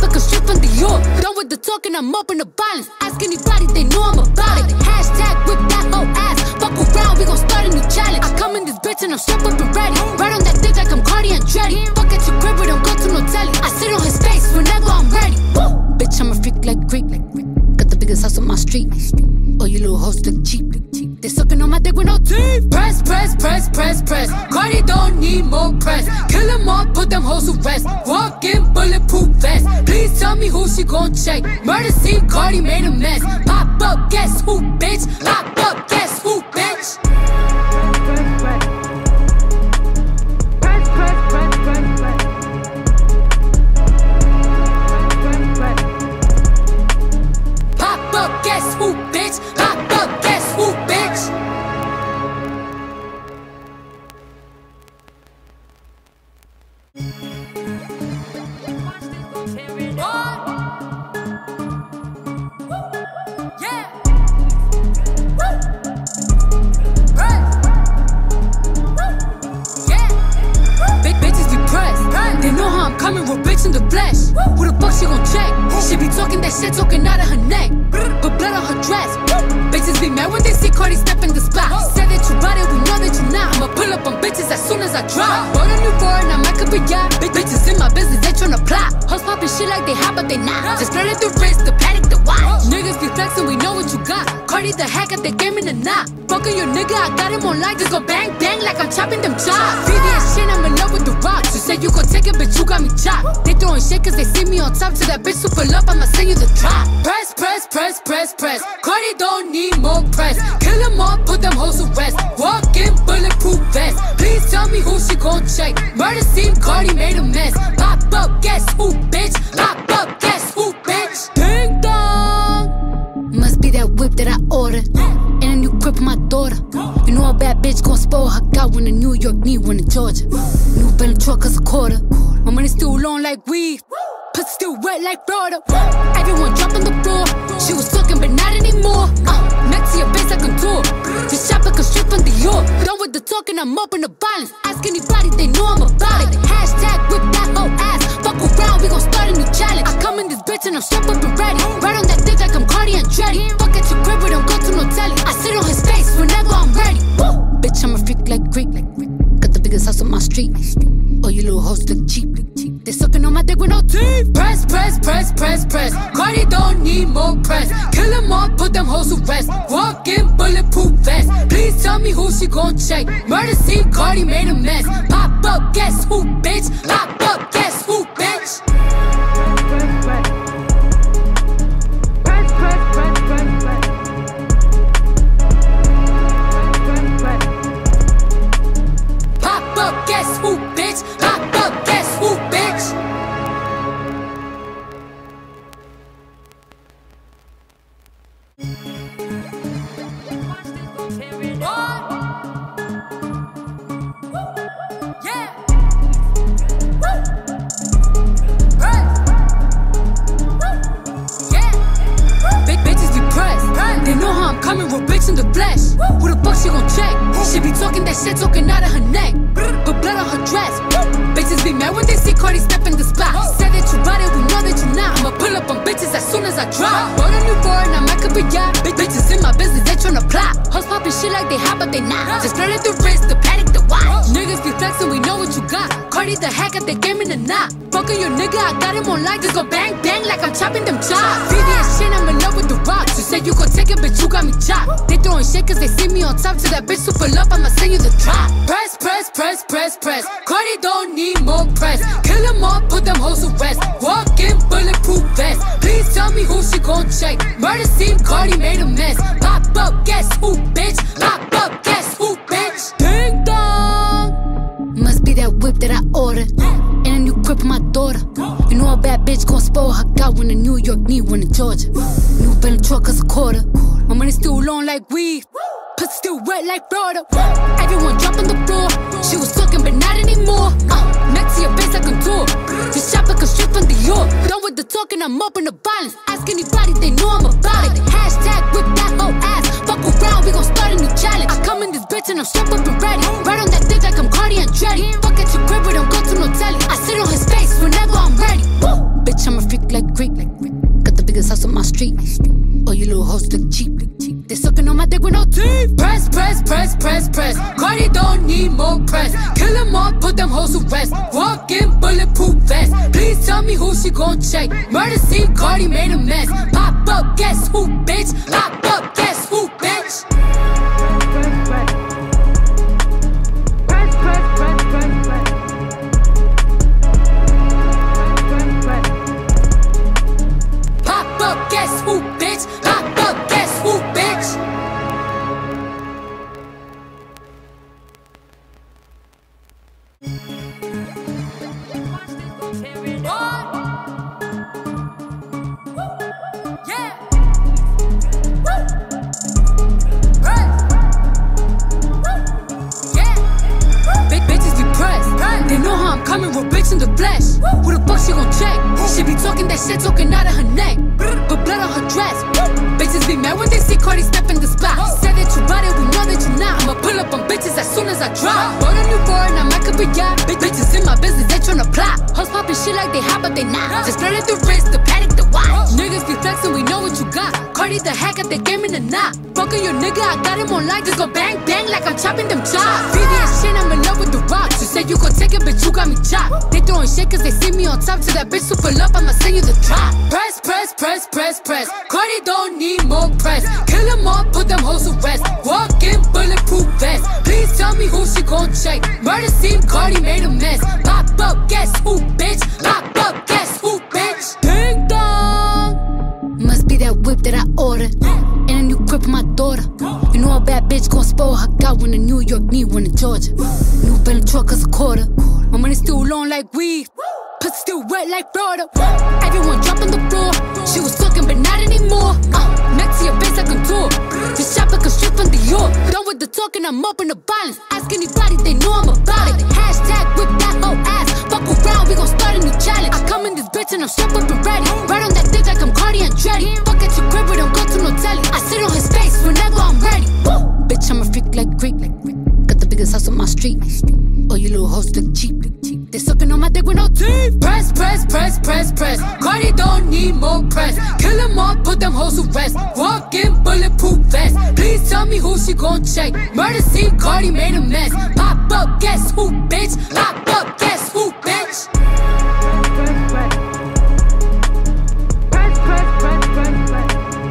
Speaker 1: from the York. Done with the talking, I'm open to violence. Ask anybody, they know I'm about it. Hashtag whip that whole ass. Fuck around, we gon' start a new challenge. I come in this bitch and I'm strapped up and ready. Right on that dick like I'm Cardi Andretti. Fuck at your crib, but don't go to no telly. I sit on his face whenever I'm ready. Woo! Bitch, I'm a freak like Greek. Got the biggest house on my street. Oh, you little hoes look cheap. They sucking on my dick with no teeth. Press, press, press, press, press. Cardi don't need more press. Kill them all, put them hoes to rest. Walk in bulletproof vest. Please tell me who she gon' check. Murder scene, Cardi made a mess. Pop up, guess who, bitch? Pop up, guess who, bitch? Press, press, press, press, press. Pop up, guess who, bitch? Pop up, guess who, bitch? They know how I'm coming, real bitch in the flesh. Who the fuck she gon' check? She be talking that shit, talking out of her neck. But blood on her dress. Bitches be mad when they see Cardi step in the spot. Said that you bought it, we know that you not. I'ma pull up on bitches as soon as I drop. Bought a new foreign, I'm like a big yacht. Bitches in my business, they tryna plot. Hoes poppin' shit like they hot, but they not. Just spread it the wrist, the paddock, the watch. Niggas be flexin', we know what you got. Cardi the hack at the game in the knot. Fuckin' your nigga, I got him on light. Just go bang, bang like I'm chopping them chops. V V S shit, I'm in love with the rocks. You said you gon' take it, bitch, you got me chopped. They throwing shit cause they see me on top. To that bitch super love, I'ma send you the drop. Press, press, press, press, press. Cardi don't need more press. Kill them all, put them hoes to rest. Walk in bulletproof vest. Please tell me who she gon' check. Murder scene, Cardi made a mess. Pop up, guess who, bitch? Pop up, guess who, bitch? Ding dong. Must be that whip that I ordered. And a new crib for my daughter. You know a bad bitch gon' spoil her. Got one in New York, need one in Georgia. New Bentley truck cause a quarter. My money still long like weed. Pussy still wet like Florida. Everyone jump on the floor. She was talking but not anymore. uh, Next to your face like a tour. Just shop like a strip from the York. Done with the talking, I'm open to violence. Ask anybody, they know I'm about it. Hashtag whip that whole ass. Fuck around, we gon' start a new challenge. I come in this bitch and I'm strapped up and ready. Right on that dick like I'm Cardi Andretti. Fuck at your crib, but don't go to no telly. I sit on his face whenever I'm ready. Woo! Bitch, I'm a freak like Greek. Got the biggest house on my street. Oh, you little hoes look cheap. They sucking on my dick with no teeth. Press, press, press, press, press. Cardi don't need more press. Kill them all, put them hoes to rest. Walk in bulletproof vest. Please tell me who she gon' check. Murder scene, Cardi made a mess. Pop up, guess who, bitch? Pop up, guess who, bitch? Press, press, press, press, press. Pop up, guess who, bitch? Pop up, guess who, bitch? They know how I'm coming, real bitch in the flesh. Who the fuck she gon' check? She be talking that shit, talking out of her neck. But blood on her dress. Bitches be mad when they see Cardi step in the spot. Said that you bought it, we know that you not. I'ma pull up on bitches as soon as I drop. Bought a new foreign, I'm like a big yacht. Bitches in my business, they tryna plot. Hoes poppin' shit like they hot, but they not. Just spread it the wrist, the paddock, the watch. Niggas be flexin', we know what you got. Cardi the hack at the game in the knot. Fuckin' your nigga, I got him on light. Just go bang, bang like I'm chopping them chops. V V S shit, I'm in love with the rocks. You said you gon' take it, bitch, you got me chopped. They throwing shit cause they see me on top. To that bitch super love, I'ma send you the drop. Press, press, press, press, press. Cardi don't need more press. Kill them all, put them hoes to rest. Walk in bulletproof vest. Please tell me who she gon' check. Murder scene, Cardi made a mess. Pop up, guess who, bitch? Pop up, guess who, bitch? Ding dong. Must be that whip that I ordered. And a new crib for my daughter. You know a bad bitch gon' spoil her. Got one in New York, need one in Georgia. New Bentley truck cause a quarter. My money still long like weed. Pussy still wet like Florida. Everyone jump on the floor. She was talking but not anymore. uh, Next to your face like a tour. Just shop like a strip from the York. Done with the talking, I'm open to violence. Ask anybody, they know I'm about it. Hashtag whip that whole ass. Fuck around, we gon' start a new challenge. I come in this bitch and I'm strapped up and ready. Right on that dick like I'm Cardi Andretti. Fuck at your crib, but don't go to no telly. I sit on his face whenever I'm ready. Woo! Bitch, I'm a freak like Greek. house on my street. Oh, you little hoes look cheap. They sucking on my dick with no teeth. Press, press, press, press, press. Cardi don't need more press. Kill them all, put them hoes to rest. Walk in bulletproof vest. Please tell me who she gon' check. Murder scene, Cardi made a mess. Pop up, guess who, bitch? Pop up, guess who, bitch? Press, press, press, press, press. Pop up, guess who, bitch? Pop up, guess who, bitch? They know how I'm coming, real bitch in the flesh. Who the fuck she gon' check? She be talking that shit, talking out of her neck. But blood on her dress. Bitches be mad when they see Cardi step in the spot. Say that you bought it, we know that you not. I'ma pull up on bitches as soon as I drop. Bought a new foreign, I'm like a big yacht. Bitches in my business, they tryna plot. Hoes poppin' shit like they hot, but they not. Just flirting the wrist, the paddock, the watch. Niggas be flexing, we know what you got. Cardi the hack at the game in the knot. Fuckin' your nigga, I got him on light. Just go bang, bang like I'm chopping them chops. V V S shit, I'm in love with the rocks. You said you gon' take it, bitch, you got me chopped. They throwing shit cause they see me on top. To that bitch super love, I'ma send you the drop. Press, press, press, press, press. Cardi don't need more press. Kill them all, put them hoes to rest. Walk in bulletproof vest. Please tell me who she gon' check. Murder scene, Cardi made a mess. Pop up, guess who, bitch? Pop up, guess who, bitch? Ding dong. Must be that whip that I ordered. And a new crib for my daughter. You know a bad bitch gon' spoil her. Got one in New York, need one in Georgia. New Bentley truck cause a quarter. My money still long like weed. Pussy still wet like Florida. Everyone dropping the floor. She was talking but not anymore. uh, Next to your face like a tour. This shop like a strip from Dior. Done with the talking, I'm up in the violence. Ask anybody, they know I'm about it. Hashtag whip that whole ass. Fuck around, we gon' start a new challenge. I come in this bitch and I'm strapped up and ready. Right on that dick like I'm Cardi Andretti. Fuck at your crib, but don't go to no telly. I sit on his face whenever I'm ready. Woo! Bitch, I'm a freak like Greek. Got the biggest house on my street. Oh, you little hoes look cheap. They sucking on my dick with no teeth. Press, press, press, press, press. Cardi don't need more press. Kill them all, put them hoes to rest. Walk in bulletproof vest. Please tell me who she gon' check. Murder scene, Cardi made a mess. Pop up, guess who, bitch? Pop up, guess who, bitch? Press, press, press, press, press.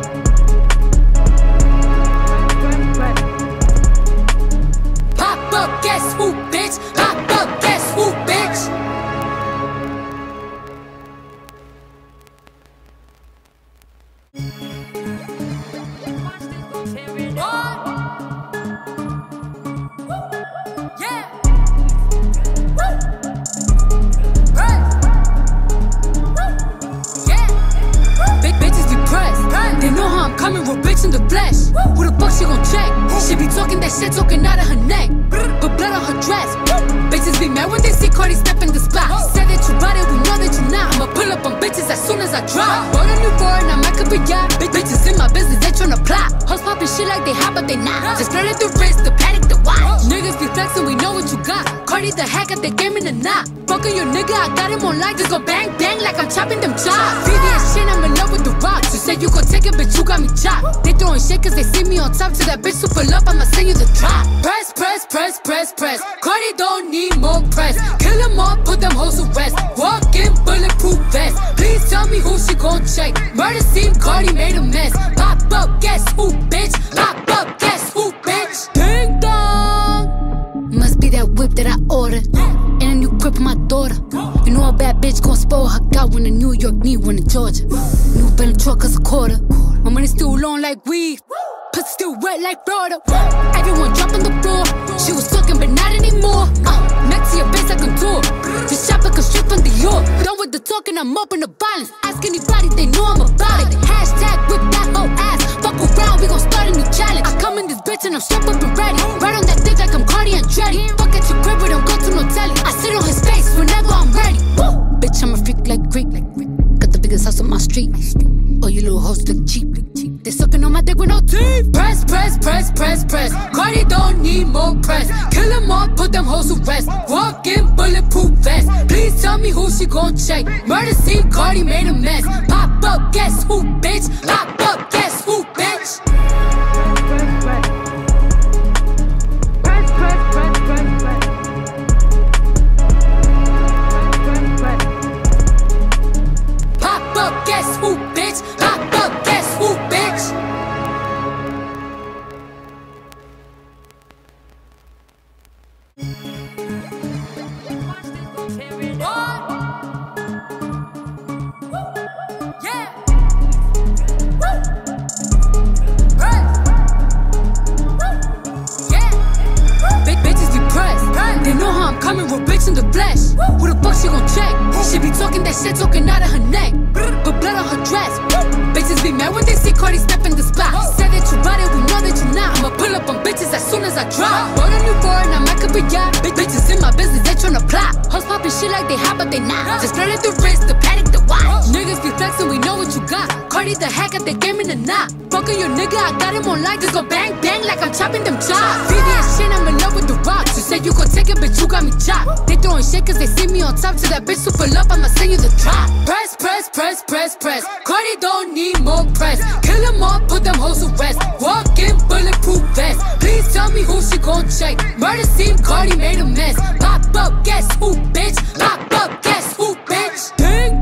Speaker 1: Pop up, guess who, bitch? Pop up, guess who, bitch? They know how I'm coming, real bitch in the flesh. Who the fuck she gon' check? She be talking that shit, talking out of her neck. But blood on her dress. Bitches be mad when they see Cardi step in the spot. Say that you bought it, we know that you not. I'ma pull up on bitches as soon as I drop. Bought a new foreign, I'm like a big yacht. Bitches in my business, they tryna plot. Hoes poppin' shit like they hot, but they not. Just flirting the wrist, the paddock, the watch. Niggas be flexing, we know what you got. Cardi the hack at the game in the knot. Fuckin' your nigga, I got him on light. Just go bang, bang like I'm chopping them chops. V V S shit, I'm in love with the rocks. You said you gon' take it, bitch, you got me chopped. They throwing shit cause they see me on top. To that bitch super love, I'ma send you the drop. Press, press, press, press, press. Cardi don't need more press. Kill them all, put them hoes to rest. Walk in bulletproof vest. Please tell me who she gon' check. Murder scene, Cardi made a mess. Pop up, guess who, bitch? Pop up, guess who, bitch? Ding dong. Must be that whip that I ordered. And a new crib for my daughter. You know a bad bitch gon' spoil her. Got one in New York, need one in Georgia. New Bentley truck cause a quarter. My money still long like weed. Pussy still wet like Florida. Everyone dropping the floor. She was talking but not anymore. uh, Next to your face like a tour. This shop like a strip from Dior. Done with the talking, I'm up in the violence. Ask anybody, they know I'm about it. Hashtag whip that whole ass. Fuck around, we gon' start a new challenge. I come in this bitch and I'm strapped up and ready. Right on that dick like I'm Cardi Andretti. Fuck at your crib, but don't go to no telly. I sit on his face whenever I'm ready. Woo! Bitch, I'm a freak like Greek. Got the biggest house on my street. Oh, you little hoes look cheap. They sucking on my dick with no teeth. Press, press, press, press, press. Cardi don't need more press. Kill them all, put them hoes to rest. Walk in bulletproof vest. Please tell me who she gon' check. Murder scene, Cardi made a mess. Pop up, guess who, bitch? Pop up, guess who, bitch? Press, press, press, press, press. Pop up, guess who, bitch? Pop up, guess who, bitch? They know how I'm coming, real bitch in the flesh. Who the fuck she gon' check? She be talking that shit, talking out of her neck. But blood on her dress. Bitches be mad when they see Cardi step in the spot. Said that you bought it, we know that you not. I'ma pull up on bitches as soon as I drop. Bought a new foreign, I'm like a yacht. Bitches in my business, they tryna plot. Hoes poppin' shit like they hot, but they not. Just flare at the wrist, the paddock, the watch. Niggas be flexin', we know what you got. Cardi the hack at the game in the knot. Fuckin' your nigga, I got him on light. Just go bang, bang like I'm chopping them chops. V V S shit, I'm in love with the rocks. You said you gon' take it, bitch, you got me chopped. They throwing shit cause they see me on top. To that bitch super love, I'ma send you the drop. Press, press, press, press, press. Cardi don't need more press. Kill them all, put them hoes to rest. Walk in bulletproof vest. Please tell me who she gon' check. Murder scene, Cardi made a mess. Pop up, guess who, bitch? Pop up, guess who, bitch? Ding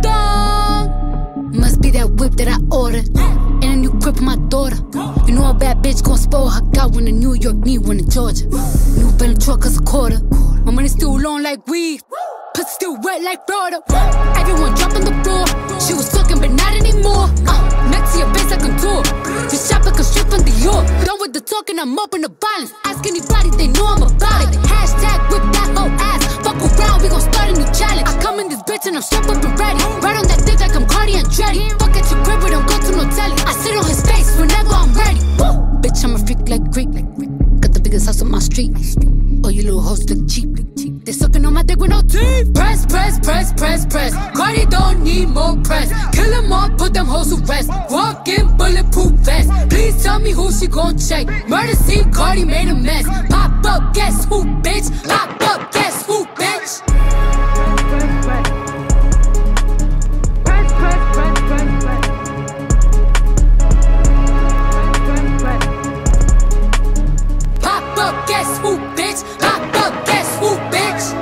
Speaker 1: dong. Must be that whip that I ordered. And a new grip for my daughter. You know a bad bitch gon' spoil her. Got one in New York, need one in Georgia. New Bentley truck is a quarter. My money still long like weed. Pussy still wet like Florida. Everyone drop on the floor. She was talking but not anymore. uh, Next to your face like a tour. Just shop like a strip from Dior. Done with the talking, I'm up in the violence. Ask anybody, they know I'm about it. Hashtag whip that whole ass. Fuck around, we gon' start a new challenge. I come in this bitch and I'm strapped up and ready. Right on that dick like I'm Cardi and Dreddy. Fuck at your crib, but don't go to no telly. I sit on his face whenever I'm ready. Woo! Bitch, I'm a freak like Greek. Got the biggest house on my street. Oh, you little hoes look cheap. They sucking on my dick with no teeth. Press, press, press, press, press. Cardi don't need more press. Kill them all, put them hoes to rest. Walk in bulletproof vest. Please tell me who she gon' check. Murder scene, Cardi made a mess. Pop up, guess who, bitch? Pop up, guess who, bitch? Press, press, press, press, press. Pop up, guess who, bitch? Pop up, guess who, bitch?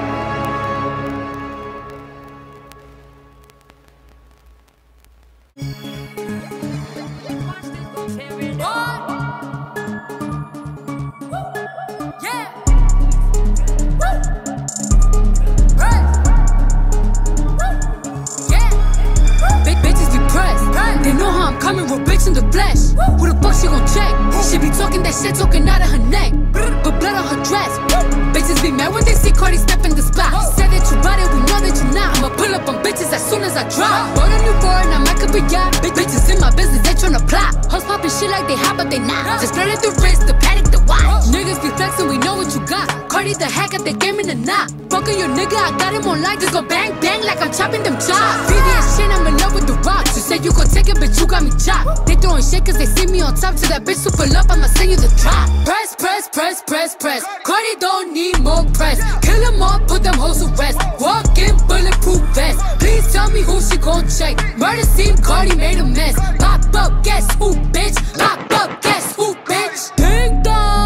Speaker 1: They know how I'm coming, real bitch in the flesh. Who the fuck she gon' check? She be talking that shit, talking out of her neck. But blood on her dress. Bitches be mad when they see Cardi step in the spot. Said that you bought it, we know that you not. I'ma pull up on bitches as soon as I drop. Bought a new foreign, I'm like a yacht. Bitches in my business, they tryna plot. Hoes poppin' shit like they hot, but they not. Just flare at the wrist, the paddock, the watch. Niggas be flexin', we know what you got. Cardi the hack at the game in the knot. Fuckin' your nigga, I got him on light. Just go bang, bang like I'm chopping them chops. V V S shit, I'm in love with the rocks. You said you gon' take it, bitch, you got me chopped. They throwing shit cause they see me on top. To that bitch super love, I'ma send you the drop. Press, press, press, press, press. Cardi don't need more press. Kill them all, put them hoes to rest. Walk in bulletproof vest. Please tell me who she gon' check. Murder scene, Cardi made a mess. Pop up, guess who, bitch? Pop up, guess who, bitch? Ding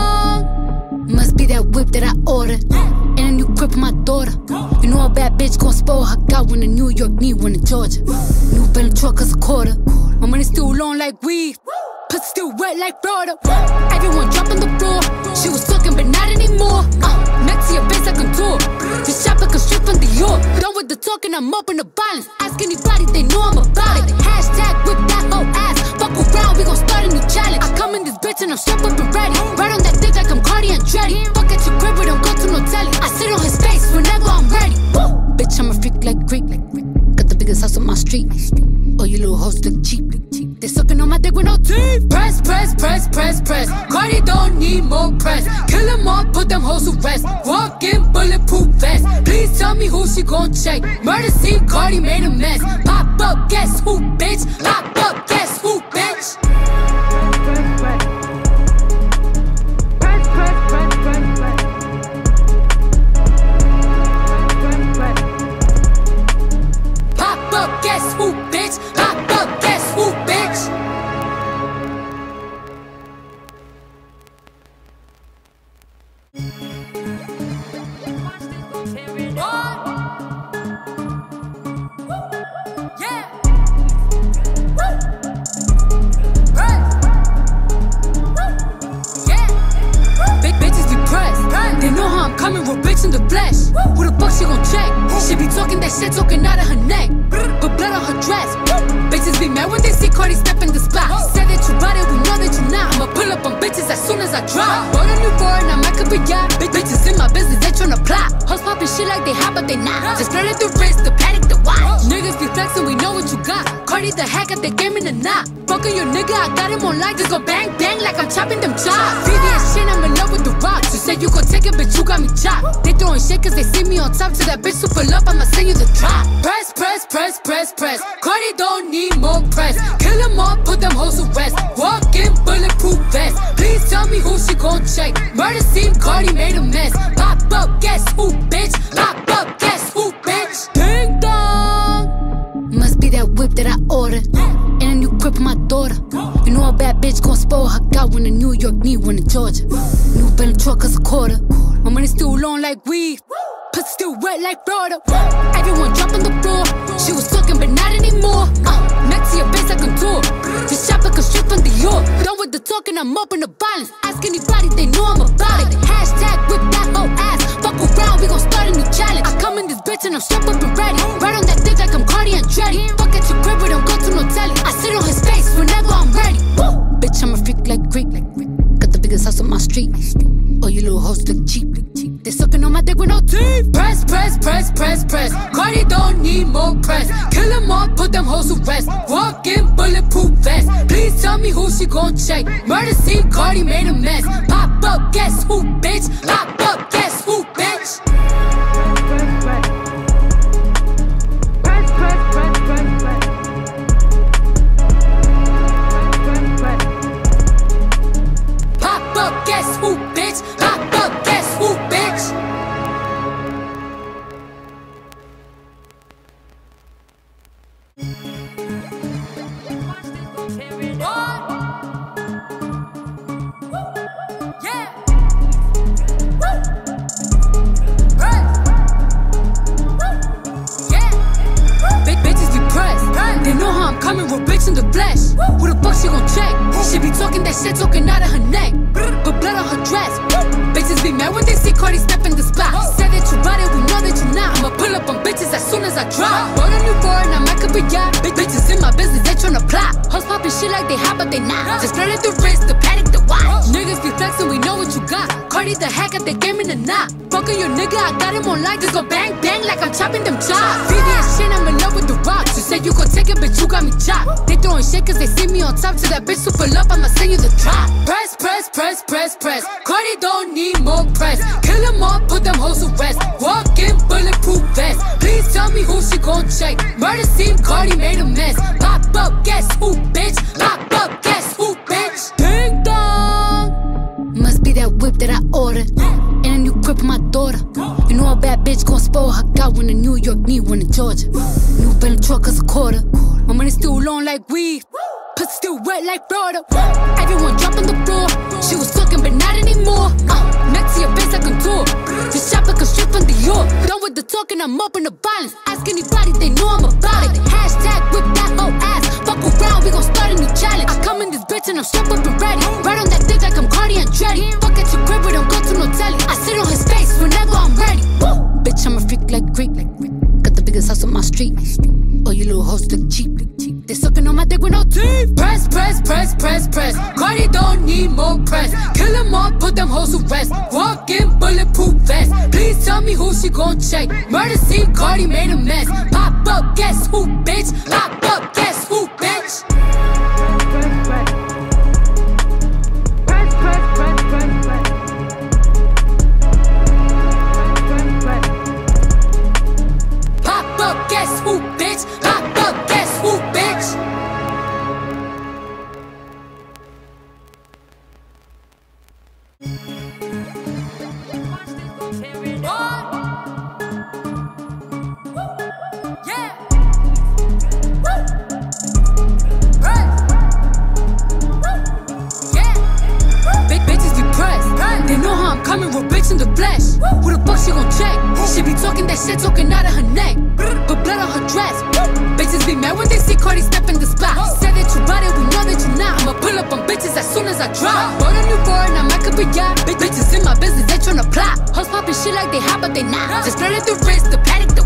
Speaker 1: dong. Must be that whip that I ordered. And a new grip for my daughter. You know a bad bitch gon' spoil her. Got one in New York, need one in Georgia. New Bentley truck is a quarter. My money still long like weed. Pussy still wet like Florida. Everyone drop on the floor. She was talking but not anymore. uh, Next to your face like a tour. Just shop like a strip from Dior. Done with the talking, I'm up in the violence. Ask anybody, they know I'm about it. Hashtag whip that whole ass. Fuck around, we gon' start a new challenge. I come in this bitch and I'm strapped up and ready. Right on that dick like I'm Cardi and Dreddy. Fuck at your crib, but don't go to no telly. I sit on his face whenever I'm ready. Woo! Bitch, I'm a freak like Greek. Got the biggest house on my street. Oh, you little hoes look cheap. They sucking on my dick with no teeth. Press, press, press, press, press. Cardi don't need more press. Kill them all, put them hoes to rest. Walk in bulletproof vest. Please tell me who she gon' check. Murder scene, Cardi made a mess. Pop up, guess who, bitch? Pop up, guess who, bitch? like they hot, but they not. Just flirting the wrist, the paddock, the watch. Niggas be flexing, we know what you got. Cardi the hack at the game in the knot. Fucking your nigga, I got him on live. Just go bang, bang like I'm chopping them chops. V V S shit, I'm in love with the rocks. You said you gon' take it, bitch, you got me chopped. They throwing shit cause they see me on top. To that bitch super love, I'ma send you the drop. Press, press, press, press, press. Cardi don't need more press. Kill them all, put them hoes to rest. Walk in bulletproof vest. Please tell me who she gon' check. Murder scene, Cardi made a mess. Pop up, guess who, bitch? Pop up, guess who, bitch? Ding dong. Must be that whip that I ordered. And a new crib for my daughter. You know a bad bitch gon' spoil her. Got one in New York, need one in Georgia. New Bentley truck cause a quarter. My money still long like weed. Pussy still wet like Florida. Everyone jump on the floor. She was talking but not anymore. uh, Next to your face like a tour. Just shop like a strip from Dior. Done with the talking, I'm up in the violence. Ask anybody, they know I'm about it. Hashtag whip that whole ass. Fuck around, we gon' start a new challenge. I come in this bitch and I'm strapped up and ready. Right on that dick like I'm Cardi and Dreddy. Fuck at your crib, we don't go to no telly. I sit on his face whenever I'm ready. Woo! Bitch, I'm a freak like Greek. Got the biggest house on my street. Oh, you little hoes look cheap. They sucking on my dick with no teeth. Press, press, press, press, press. Cardi don't need more press. Kill them all, put them hoes to rest. Walk in bulletproof vest. Please tell me who she gon' check. Murder scene, Cardi made a mess. Pop up, guess who, bitch? Pop up, guess who, bitch? Press, press, press, press, press. Pop up, guess who, bitch? Pop up, guess who, bitch? They know how I'm coming, real bitch in the flesh. Who the fuck she gon' check? She be talking that shit, talking out of her neck. But blood on her dress. Bitches be mad when they see Cardi step in the spot. Said that you bought it, we know that you not. I'ma pull up on bitches as soon as I drop. Bought a new foreign, now my cup of yacht. Bitches in my business, they tryna plot. Hoes poppin' shit like they hot, but they not. Just flirting the wrist, the paddock, the watch. Niggas be flexing, we know what you got. Cardi the hack at the game in the knot. Fucking your nigga, I got him on live. Just go bang, bang like I'm chopping them chops. V V S shit, I'm in love with the rocks. You said you gon' take it, bitch, you got me chopped. They throwing shit cause they see me on top. To that bitch super love, I'ma send you the drop. Press, press, press, press, press. Cardi don't need more press. Kill them all, put them hoes to rest. Walk in bulletproof vest. Please tell me who she gon' check. Murder scene, Cardi made a mess. Pop up, guess who, bitch? Pop up, guess who, bitch? Ding dong. Must be that whip that I ordered. And a new crib for my daughter. You know a bad bitch gon' spoil her. Got one in New York, need one in Georgia. New Bentley truck cause a quarter. My money still long like weed. Pussy still wet like Florida. Everyone jump on the floor. She was talking but not anymore. uh, Next to your face like a tour. Just shop like a strip from Dior. Done with the talking, I'm up in the violence. Ask anybody, they know I'm about it. Hashtag whip that whole ass. Fuck around, we gon' start a new challenge. I come in this bitch and I'm strapped up and ready. Right on that dick like I'm Cardi and Dreddy. Fuck at your crib, we don't go to no telly. I sit on his face whenever I'm ready. Woo! Bitch, I'm a freak like Greek. Got the biggest house on my street. Oh, you little hoes look cheap. They sucking on my dick with no teeth. Press, press, press, press, press. Cardi don't need more press. Kill them all, put them hoes to rest. Walk in bulletproof vest. Please tell me who she gon' check. Murder scene, Cardi made a mess. Pop up, guess who, bitch? Pop up, guess who, bitch? Press, press, press, press, press. Pop up, guess who, bitch? Pop up, guess who, bitch? They know how I'm coming, real bitch in the flesh. Who the fuck she gon' check? She be talking that shit, talking out of her neck. But blood on her dress. Bitches be mad when they see Cardi step in the spot. Said that you bought it, we know that you not. I'ma pull up on bitches as soon as I drop. Bought a new foreign, now my cup of yacht. Bitches in my business, they tryna plot. Hoes poppin' shit like they hot, but they not. Just flirting the wrist, the paddock, the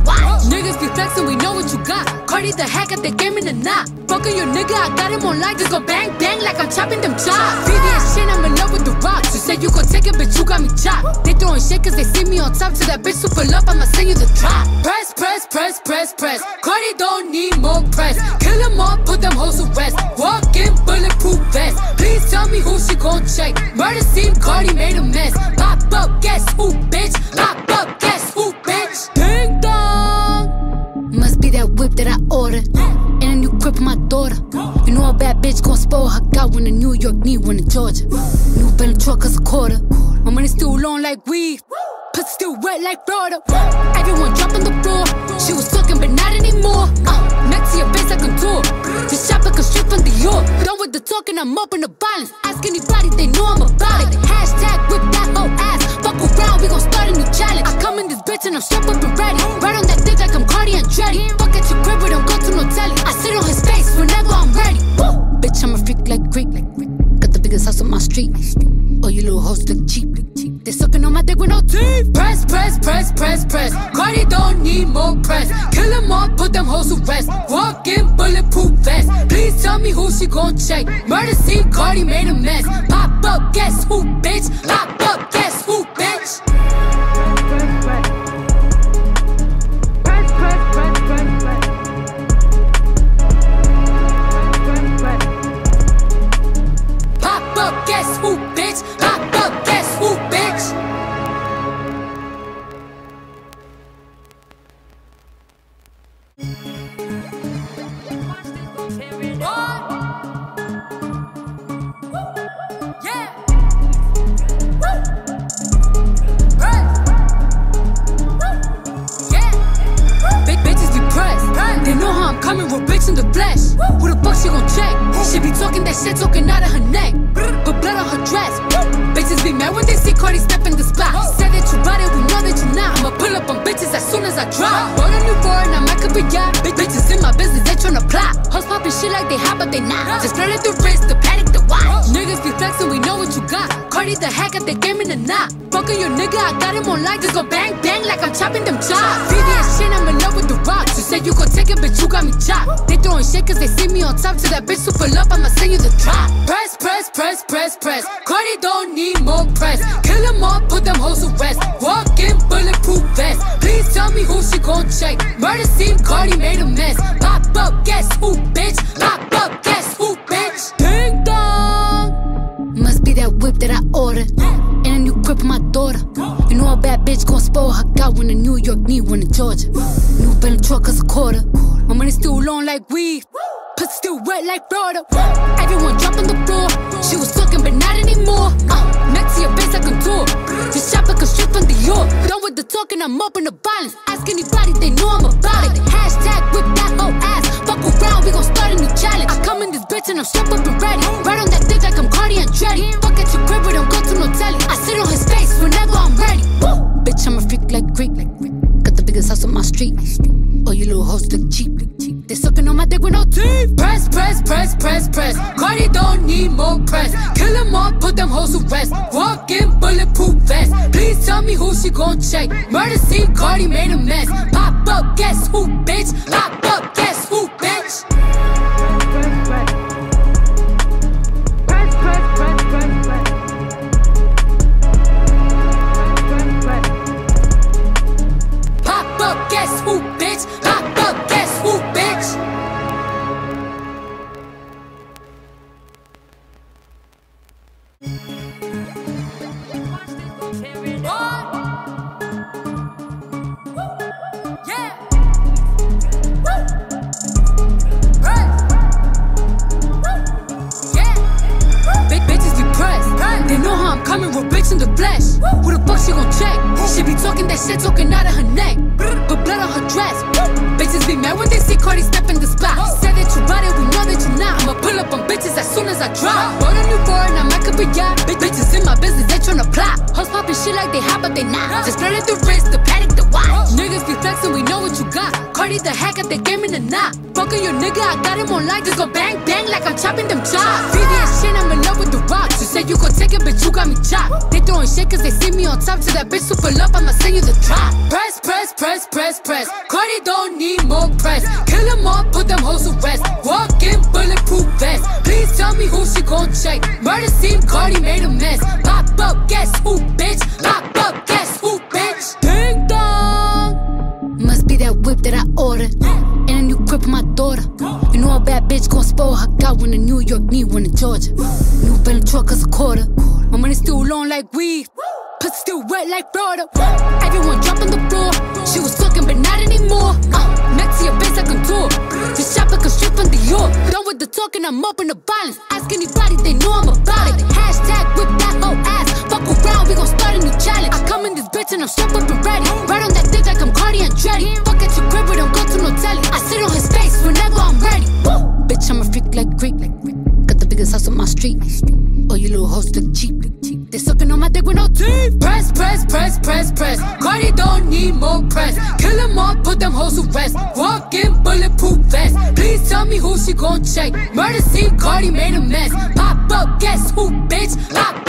Speaker 1: watch. Niggas be flexing, we know what you got. Cardi the hack at the game in the knot. Fucking your nigga, I got him on live. Just go bang bang like I'm chopping them chops. V V S shit, I'm in love with the rocks. You said you gon' take it, bitch, you got me chopped. They throwing shit cause they see me on top. To that bitch super love, I'ma send you the drop. Press, press, press, press, press. Cardi don't need more press. Kill them all, put them hoes to rest. Walk in bulletproof vest. Please tell me who she gon' check. Murder scene, Cardi made a mess. Pop up, guess who, bitch? Pop up, guess who, bitch? Ding dong. Must be that whip that I ordered. And a new crib for my daughter. You know a bad bitch gon' spoil her. Got one in New York, need one in Georgia. New Bentley truck cause a quarter. My money still long like weed. Pussy still wet like Florida. Everyone dropping the floor. She was talking but not anymore. uh, Next to your face like a tour. This shop like a strip from Dior. Done with the talking, I'm up in the violence. Ask anybody, they know I'm about it. Hashtag whip that whole ass. Fuck around, we gon' start a new challenge. I come in this bitch and I'm strapped up and ready. Right on that dick like I'm Cardi Andretti. Fuck at your crib, but don't go to no telly. I sit on his face whenever I'm ready. Woo! Bitch, I'm a freak like Greek. Got the biggest house on my street. Oh, you little hoes look cheap. They sucking on my dick with no teeth. Press, press, press, press, press. Cardi don't need more press. Kill them all, put them hoes to rest. Walk in bulletproof vest. Please tell me who she gon' check. Murder scene, Cardi made a mess. Pop up, guess who, bitch? Pop up, guess who, bitch? Press, press, press, press, press. Pop up, guess who, bitch? Pop up, guess who, bitch? They know how I'm coming, real bitch in the flesh. Who the fuck she gon' check? She be talking that shit, talking out of her neck. But blood on her dress. Bitches be mad when they see Cardi step in the spot. Said that you bought it, we know that you not. I'ma pull up on bitches as soon as I drop. Bought a new foreign, now I could be yacht. Bitches in my business, they tryna plot. Hoes poppin' shit like they hot, but they not. Just spread it the wrist, the paddock, the watch. Niggas be flexin', we know what you got. Cardi the hack at the game in the knot. Fuckin' your nigga, I got him on live. Just go bang bang like I'm chopping them chops. V V S shit, I'm in love with the rocks. You said you gon' take it, bitch, you got me chopped. They throwing shit cause they see me on top. To that bitch super love, I'ma send you the drop. Press, press, press, press, press. Cardi don't need more press. Kill them all, put them hoes to rest. Walk in bulletproof vest. Please tell me who she gon' check. Murder scene, Cardi made a mess. Pop up, guess who, bitch? Pop up, guess who, bitch? Ding dong. Must be that whip that I ordered. And a new crib for my daughter. You know a bad bitch gon' spoil her. Got one in New York, need one in Georgia. New Bentley truck cause a quarter. My money still long like weed. Pussy still wet like Florida. Everyone dropping the floor. She was talking but not anymore. uh, Next to your face like a tour. This shop like a strip from Dior. Done with the talking, I'm up in the violence. Ask anybody, they know I'm about it. Hashtag whip that whole ass. Fuck around, we gon' start a new challenge. I come in this bitch and I'm strapped up and ready. Right on that dick like I'm Cardi Andretti. Fuck at your crib, but don't go to no telly. I sit on his face whenever I'm ready. Woo! Bitch, I'm a freak like Greek. Got the biggest house on my street. Oh, you little hoes look cheap. They sucking on my dick with no teeth. Press, press, press, press, press. Cardi don't need more press. Kill them all, put them hoes to rest. Walk in bulletproof vest. Please tell me who she gon' check. Murder scene, Cardi made a mess. Pop up, guess who, bitch? Pop up, guess who, bitch? Press, press, press, press, press. Pop up, guess who, bitch? Pop up, guess who, bitch? They know how I'm coming, real bitch in the flesh. Who the fuck she gon' check? She be talking that shit, talking out of her neck. But blood on her dress. Bitches be mad when they see Cardi step in the spot. Said that you bought it, we know that you not. I'ma pull up on bitches as soon as I drop. Bought a new foreign, now I could be yacht. Bitches in my business, they tryna plot. Hoes poppin' shit like they hot, but they not. Just spread it the wrist, the paddock, the watch. Niggas be flexin', we know what you got. Cardi the hack at the game in the knot. Fuckin' your nigga, I got him on live. Just go bang bang like I'm chopping them chops. V V S shit, I'm in love with the rocks. You say you gon' take it, bitch, you got me chopped. They throwing shit cause they see me on top. To that bitch super love, I'ma send you the drop. Press, press, press, press, press. Cardi don't need more press. Kill them all, put them hoes to rest. Walk in bulletproof vest. Please tell me who she gon' check. Murder scene, Cardi made a mess. Pop up, guess who, bitch? Pop up, guess who, bitch? Ding dong. Must be that whip that I ordered. And a new crib for my daughter. You know a bad bitch gon' spoil her. Got one in New York, need one in Georgia. New Bentley truck is a quarter. My money still long like weed. Pussy still wet like Florida. Everyone drop on the floor. She was fucking but not anymore. uh, Next to your face like a tour. Just shop like a strip from Dior. Done with the talking, I'm up in the violence. Ask anybody, they know I'm about it. Hashtag whip that whole ass. Fuck around, we gon' start a new challenge. I come in this bitch and I'm strapped up and ready. Right on that dick like I'm Cardi and Dreddy. Fuck at your crib, we don't go to no telly. I sit on his face whenever I'm ready. Woo! Bitch, I'm a freak like Greek. Got the biggest house on my street. Oh, you little hoes look cheap. They sucking on my dick with no teeth. Press, press, press, press, press. Cardi don't need more press. Kill them all, put them hoes to rest. Walk in bulletproof vest. Please tell me who she gon' check. Murder scene, Cardi made a mess. Pop up, guess who, bitch? Pop